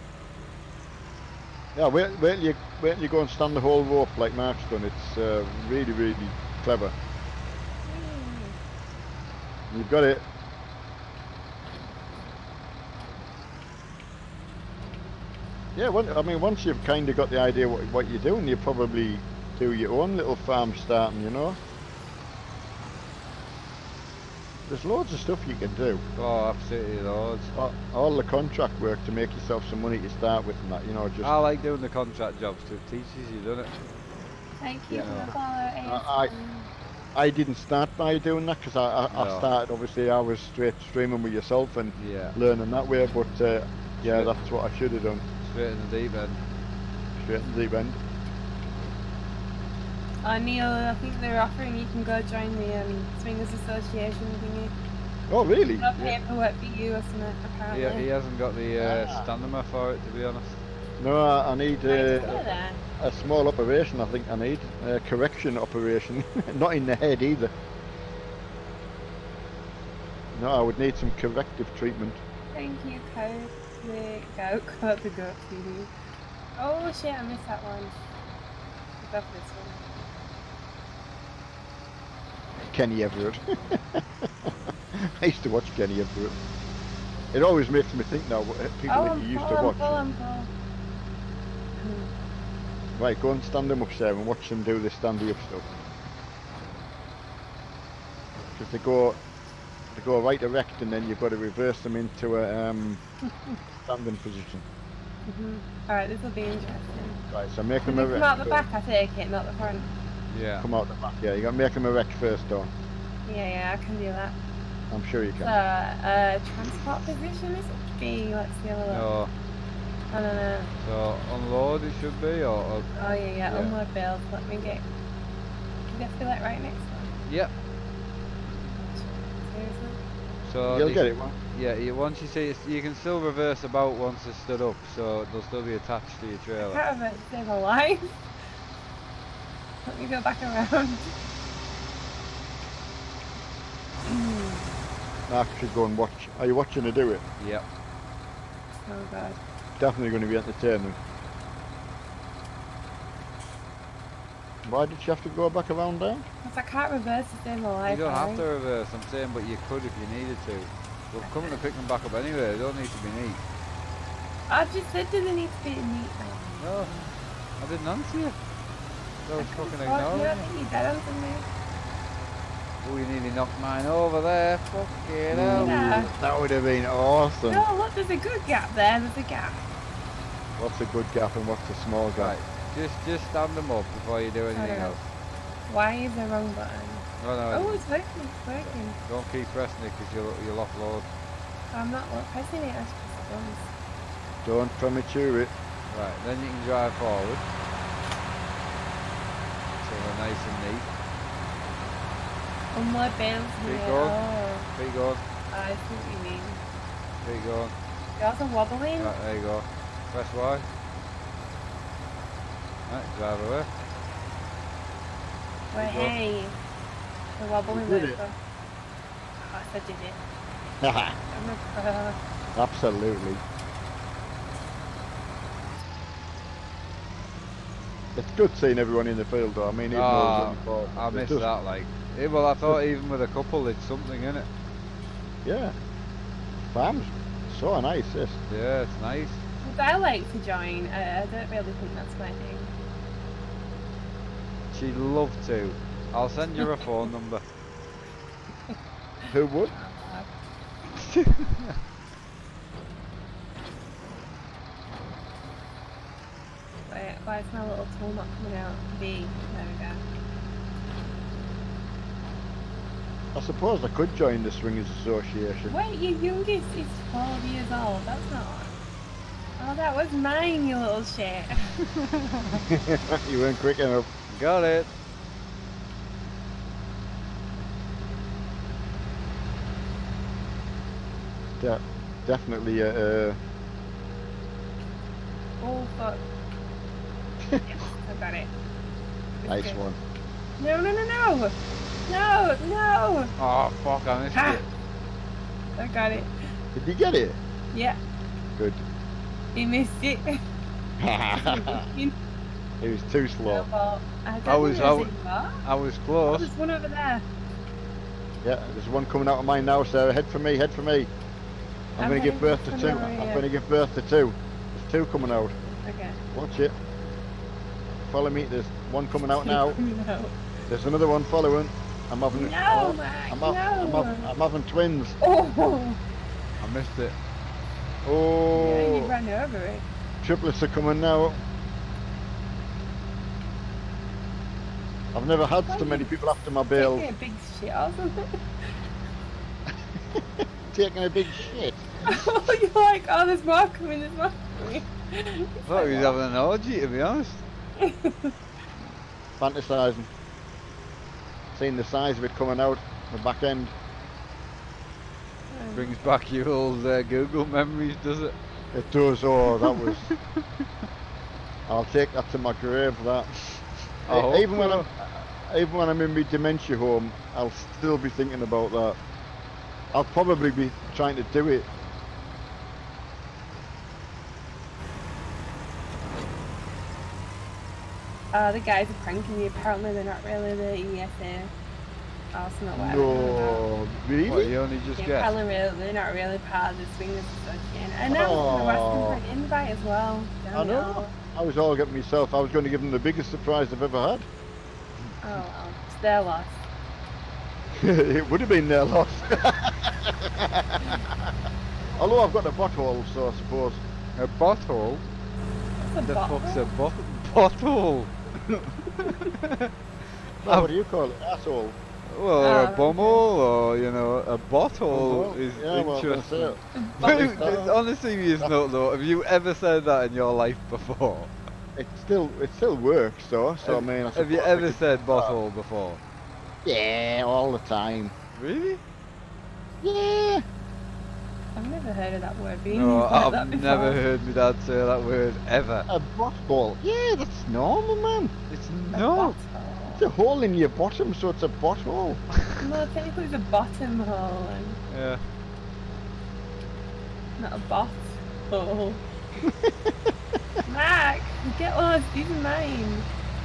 Yeah, wait, wait till you wait till you go and stand the whole rope like Mark's done. It's uh, really, really clever. You've got it. Yeah, well, I mean, once you've kind of got the idea what, what you're doing, you probably do your own little farm starting, you know. There's loads of stuff you can do. Oh, absolutely loads. All, all the contract work to make yourself some money to start with and that, you know, just... I like doing the contract jobs too. It teaches you, doesn't it? Thank you Yeah. for the follow. I- I didn't start by doing that because I, I, No. I started, obviously, I was straight streaming with yourself and Yeah. learning that way, but uh, yeah, Straight- that's what I should have done. Straight in the deep end. Straight in the deep end. Oh, Neil, I think they're offering you can go join the um, Swingers Association thingy. Oh, really? Got paperwork for you or something, apparently. Yeah, he hasn't got the uh, Ah. stamina for it, to be honest. No, I, I need Nice to go uh, there. a small operation, I think I need. A correction operation. Not in the head either. No, I would need some corrective treatment. Thank you, Code. The Go, Code the Goat T V. Oh shit, I missed that one. I'll go for this one. Kenny Everett. I used to watch Kenny Everett. It always makes me think now what people Oh, that I'm you used full, to I'm watch. full, I'm full. Right, go and stand them up, Sarah, and watch them do this standy up stuff. Because they go, they go right erect, and then you've got to reverse them into a um, standing position. Mm-hmm. Alright, this will be interesting. Right, so make So them they erect. come out the first. back, I take it, not the front. Yeah. Come out the back, yeah. You got to make them erect first, though. Yeah, yeah, I can do that. I'm sure you So, can. uh, transport position is it B? Let's see a look. No. I don't know. So unload it should be, or, or Oh yeah, yeah, Yeah. unload bills. Let me get. Did I feel it right next one? yep. Seriously? So You'll you- get it, man. Yeah, you, once you see it, you can still reverse about once it's stood up, so they'll still be attached to your I trailer. can't remember to save my life. Let me go back around. I should go and watch. Are you watching her do it? Yep. Oh god. Definitely going to be entertaining. Why did she have to go back around there? Because I can't reverse to save my life. You don't have Harry. to reverse, I'm saying, but you could if you needed to. We're coming to pick them back up anyway, they don't need to be neat. I just said do they need to be neat now? No, I didn't answer you. I was fucking Oh, ignoring yeah, I you. think you dead on me. Oh, you nearly knocked mine over there. Fucking hell. Yeah. That would have been awesome. No, look, there's a good gap there. There's a gap. What's a good gap and what's a small gap? Right, just just stand them up before you do anything know. else. Why is the wrong button? No, no, Oh, it's working. It's working. don't keep pressing it because you'll, you'll offload. I'm not look, pressing it. I just press buttons. Don't premature it. Right, then you can drive forward. So they're nice and neat. Unload bills here. Keep going. Oh, Keep going, I see what you mean. keep going. You're also wobbling. Right, there you go. Press Y. Right, drive away. Well, Keep going. hey. The wobbling You did works. it. Oh, I did it. I'm a pro. Absolutely. It's good seeing everyone in the field though. I mean, even though Ah, it was only four, I it missed does- that, like. Yeah, well, I thought even with a couple, it's something in it. Yeah. Farm's so nice, this. Yeah, it's nice. Would I like to join? I, I don't really think that's my thing. She'd love to. I'll send you a phone number. Who would? Wait, why is my little tool not coming out? B. There we go. I suppose I could join the Swingers Association. Wait, your youngest is twelve years old. That's not. Oh, that was mine, you little shit. You weren't quick enough. Got it. De definitely a. Uh, Oh, fuck. Yes, I got it. It's nice good. one. No, no, no, no! No, no! Oh, fuck, I missed Ha! it. I got it. Did you get it? Yeah, Good. he missed it. It was too slow. Well, I, I was- I was- Oh, I was close. there's one over there. Yeah, there's one coming out of mine now, Sarah. Head for me, head for me. I'm, I'm going to give heading birth to for two. another, I'm yeah. going to give birth to two. There's two coming out. Okay. Watch it. Follow me. There's one coming out now. No. There's another one following. I'm having. No, oh, Mac, I'm, ha- I'm, no. ha- I'm having twins. Oh! I missed it. Yeah, you Oh, ran over it. triplets are coming now. I've never had Why so many you people after my bail. Taking a big shit or something. Taking a big shit. Oh, you're like, oh, there's more coming, there's more coming. I thought he was having an orgy, to be honest. Fantasising. Seeing the size of it coming out, the back end. Brings back your old uh, Google memories, does it? It does. Oh, that was. I'll take that to my grave. That. I hope even when so. I'm, even when I'm in my dementia home, I'll still be thinking about that. I'll probably be trying to do it. Uh, the guys are pranking me. Apparently, they're not really the E S A. That's not what No, really? What, you only just Yeah, guessed? probably really, they're not really part of the Swingers Association. And I was going to ask them for an invite as well. I Don't know. know. I was all getting myself. I was going to give them the biggest surprise they've ever had. Oh well, it's their loss. It would have been their loss. Although I've got a bottle, so I suppose. A bottle? What's a The bottle? fuck's a bo bottle? No, what do you call it? Asshole. Well, Oh, a bumhole, or you know, a bottle Bumhole? is Yeah, well, that's interesting. it. Bottle. That's- On a serious note, though, have you ever said that in your life before? It still, it still works, though. So have, I mean, I have you suppose I ever could- said bottle before? Yeah, all the time. Really? Yeah. I've never heard of that word being No, used like I've that before. never heard my dad say that word ever. A bottle. Yeah, that's normal, man. It's A no. bottle. It's a hole in your bottom, so it's a bottle. Well, technically it's a bottom hole and Yeah. not a bottle. Mac, get lost. These are mine.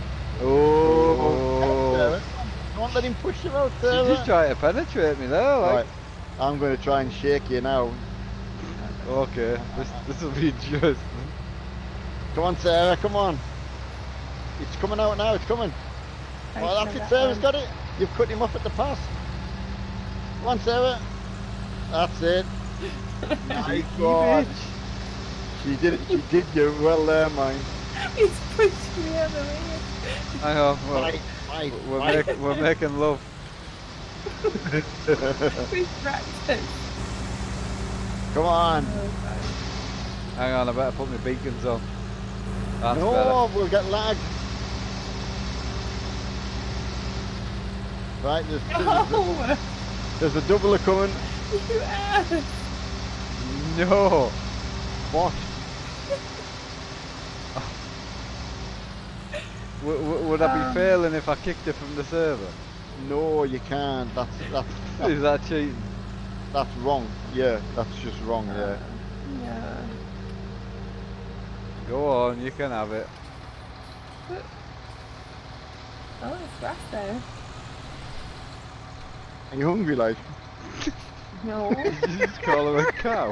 Oh. Sarah, don't let him push you out there. You just try to penetrate me there, like. Right. I'm going to try and shake you now. Okay, this this will be interesting. Come on, Sarah, come on. It's coming out now, it's coming. I Oh, that's said it, that Sarah's one. got it. You've cut him off at the pass. Come on, Sarah. That's it. Nice You one. bitch. She did it, she did you well there, mine. He's pushing me out of the way. Hang on, well, Right, right, we're, right. make, we're making love. We practice. Come on. Oh, God. Hang on, I better put my beacons on. That's No, better. we'll get lagged. Right, there's, there's, No! there's a doubler coming. You ass! No! What? W w would I be Um. failing if I kicked it from the server? No, you can't. That's that's that's, Is that cheating? that's wrong. Yeah, that's just wrong. Yeah. Yeah. Go on, you can have it. Oh, it's grass there. Are you hungry, like? No. Did you just call her a cow?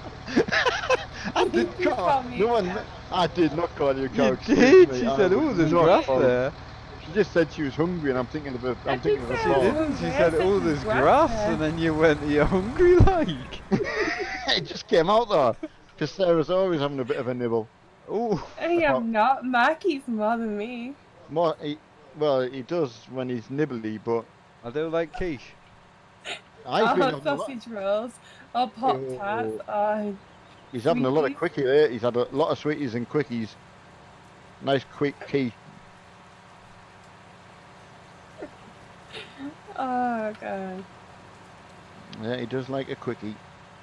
I did You call. called me No a one. cow. I did not call you a cow. You excuse did! me, She I said, was oh, there's not grass called- there. She just said she was hungry, and I'm thinking of a. I I'm thinking of did a say She I was song. didn't. She hungry. I said, said oh, there's there's grass grass, there. and then you went, are you hungry, like? It just came out though, because Sarah's always having a bit of a nibble. Oh, I am not. Mark eats more than me. More, he, well, he does when he's nibbly, but I do like quiche. I've been Oh, having a lot, sausage rolls. Oh, pop tarts. Oh, he's having a lot of Sweeties. quickie there. He's had a lot of sweeties and quickies. Nice quick key. oh God. Yeah, he does like a quickie.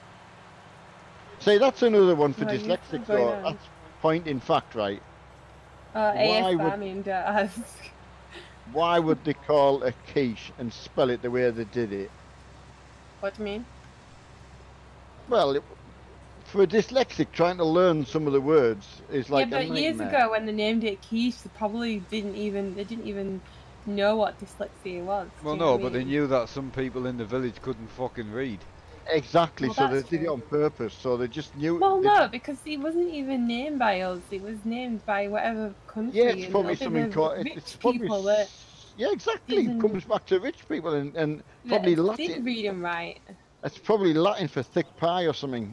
See, that's another one for No, you dyslexics still though. going on. That's point in fact, right? Uh, Why A S would- farming to ask. Why would they call a quiche and spell it the way they did it? What do you mean? Well, it, for a dyslexic, trying to learn some of the words is like yeah, a but years nightmare. ago when they named it quiche, they probably didn't even they didn't even know what dyslexia was. do Well, you know no, what I but they mean? knew that some people in the village couldn't fucking read. Exactly, Well, so they that's did it true. on purpose. So they just knew. Well, they- no, because it wasn't even named by us. It was named by whatever country. Yeah, it's and probably other something the called. rich It's probably. people that, s- Yeah, exactly. It didn't- comes back to rich people and, and that probably didn't Latin. read and write. It's probably Latin for thick pie or something.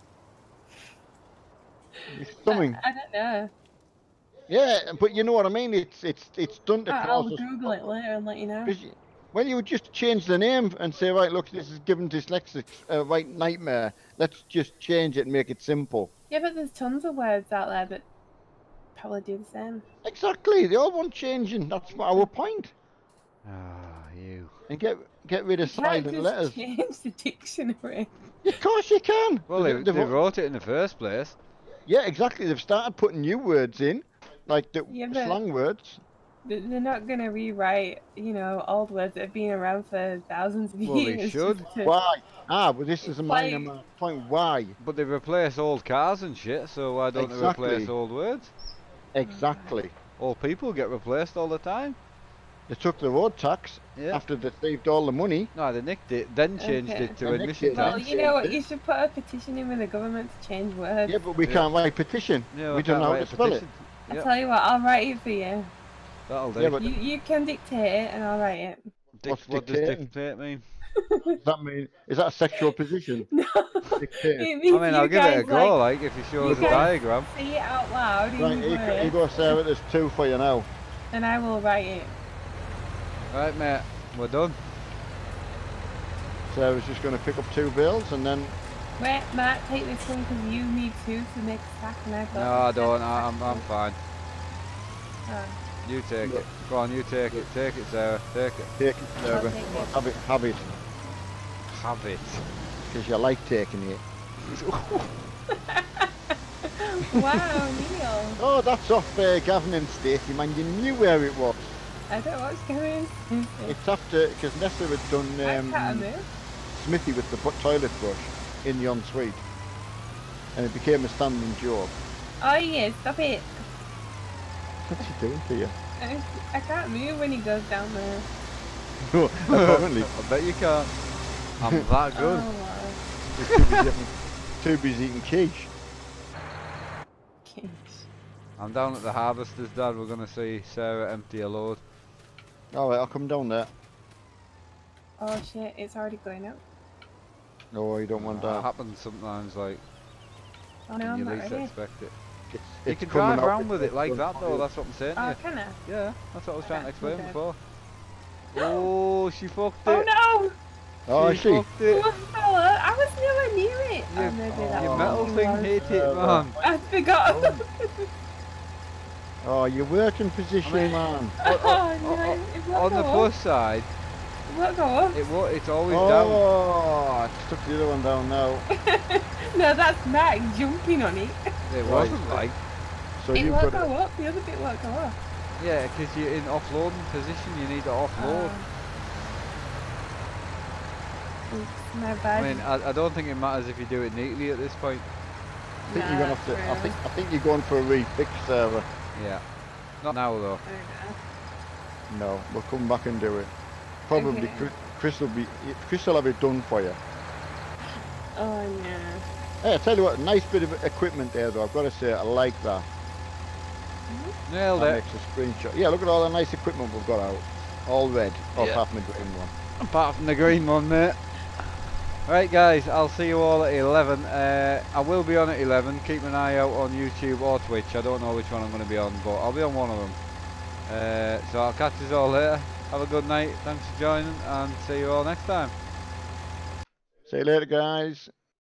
It's something. I, I don't know. Yeah, but you know what I mean. It's it's it's done to I- I'll cause us. Google it later and let you know. 'Cause you- Well, you would just change the name and say, right, look, this is giving dyslexics a right nightmare. Let's just change it and make it simple. Yeah, but there's tons of words out there that probably do the same. Exactly. They all want changing. That's our point. Ah, you. And get get rid of You can't silent just letters. change the dictionary. Of course you can. Well, they, They've- they they've- wrote it in the first place. Yeah, exactly. They've started putting new words in, like the Yeah, but- slang words. They- They're not gonna rewrite, you know, old words that have been around for thousands of Well, they years. should. just to- Why? Ah, well, this is a minor Like- ma- point. Why? But they replace old cars and shit, so why don't Exactly. they replace old words? Exactly. Old people get replaced all the time. They took the road tax Yeah. after they saved all the money. No, they nicked it, then changed Okay. it to They nicked admission it, Well, then tax. you know what? changed it. You should put a petition in with the government to change words. Yeah, but we Yeah. can't write petition. Yeah, we don't can't know how write to a spell it. petition. I Yep, tell you what, I'll write it for you. that'll do. Yeah, but You you can dictate it, and I'll write it. Dic- what's what does dictating? dictate mean? Does that mean, is that a sexual position? No, Dictate. it I means mean, you I'll give it a guys, go, like, like, if you show you us a guys- diagram. say it out loud in Right, your here, here words, go Sarah, there's two for you now. and I will write it. Right, mate, we're done. Sarah's just going to pick up two bills and then... Wait, Matt, take this one because you need two to make a stack, and I've got. No, I don't, I, I'm, I'm fine. Oh. You take it. Go on, you take it. Take it, Sarah. Take it. Take it, Sarah. take it. Have it, have it. Have it. Because you like taking it. Wow, Neil. Oh, that's off uh, Gavin and Stacey, man. You knew where it was. I don't know what's going on. It's after, because Nessa had done I can't um, move. Smithy with the bu- toilet brush in the ensuite. And it became a standing joke. Oh yeah, stop it. What's he doing to you? I, I can't move when he goes down there. No, apparently. I bet you can't. I'm that good. Oh, wow. He's too busy, eating, too busy eating quiche. Quiche. I'm down at the harvesters, Dad. We're gonna see Sarah empty a load. Alright, I'll come down there. Oh shit, it's already going up. No, you don't want That that. happens sometimes, like Oh no, when I'm you not least ready. expect it. It's, You it's can coming drive out around with it like the that, though. front. That's what I'm saying to Oh, you. can I? Yeah, that's what I was trying to Okay, explain okay. before. Oh, she fucked Oh it. no! Oh, she she. fucked it. Oh, fella, I was nowhere near it. Your, oh, maybe that your was metal what it thing was. hit it, Uh, man. I forgot. Oh, your working position, I mean- man. Oh, no, it won't On go the up. plus side, It won't go up. it wa it's always down. Oh, I stuck the other one down now. No, that's Matt jumping on it. It Right. wasn't like. So It you've won't got go up. The other bit won't go up. Yeah, because you're in offloading position, you need to offload. Oh. Oops, my I bad. mean, I, I don't think it matters if you do it neatly at this point. I think Nah, you're gonna have to. I really. think. I think you're going for a refix, Sarah. Yeah. Not now, though. Okay. No, we'll come back and do it. Probably Okay. Chris, Chris will be. Chris will have it done for you. Oh no. Hey, I tell you what, nice bit of equipment there, though. I've got to say, I like that. Nailed That it. makes a screenshot. Yeah, look at all the nice equipment we've got out. All red, or Yeah. half my green one. Apart from the green one, mate. Right, guys, I'll see you all at eleven. Uh, I will be on at eleven. Keep an eye out on YouTube or Twitch. I don't know which one I'm going to be on, but I'll be on one of them. Uh, so I'll catch you all later. Have a good night. Thanks for joining, and see you all next time. See you later, guys.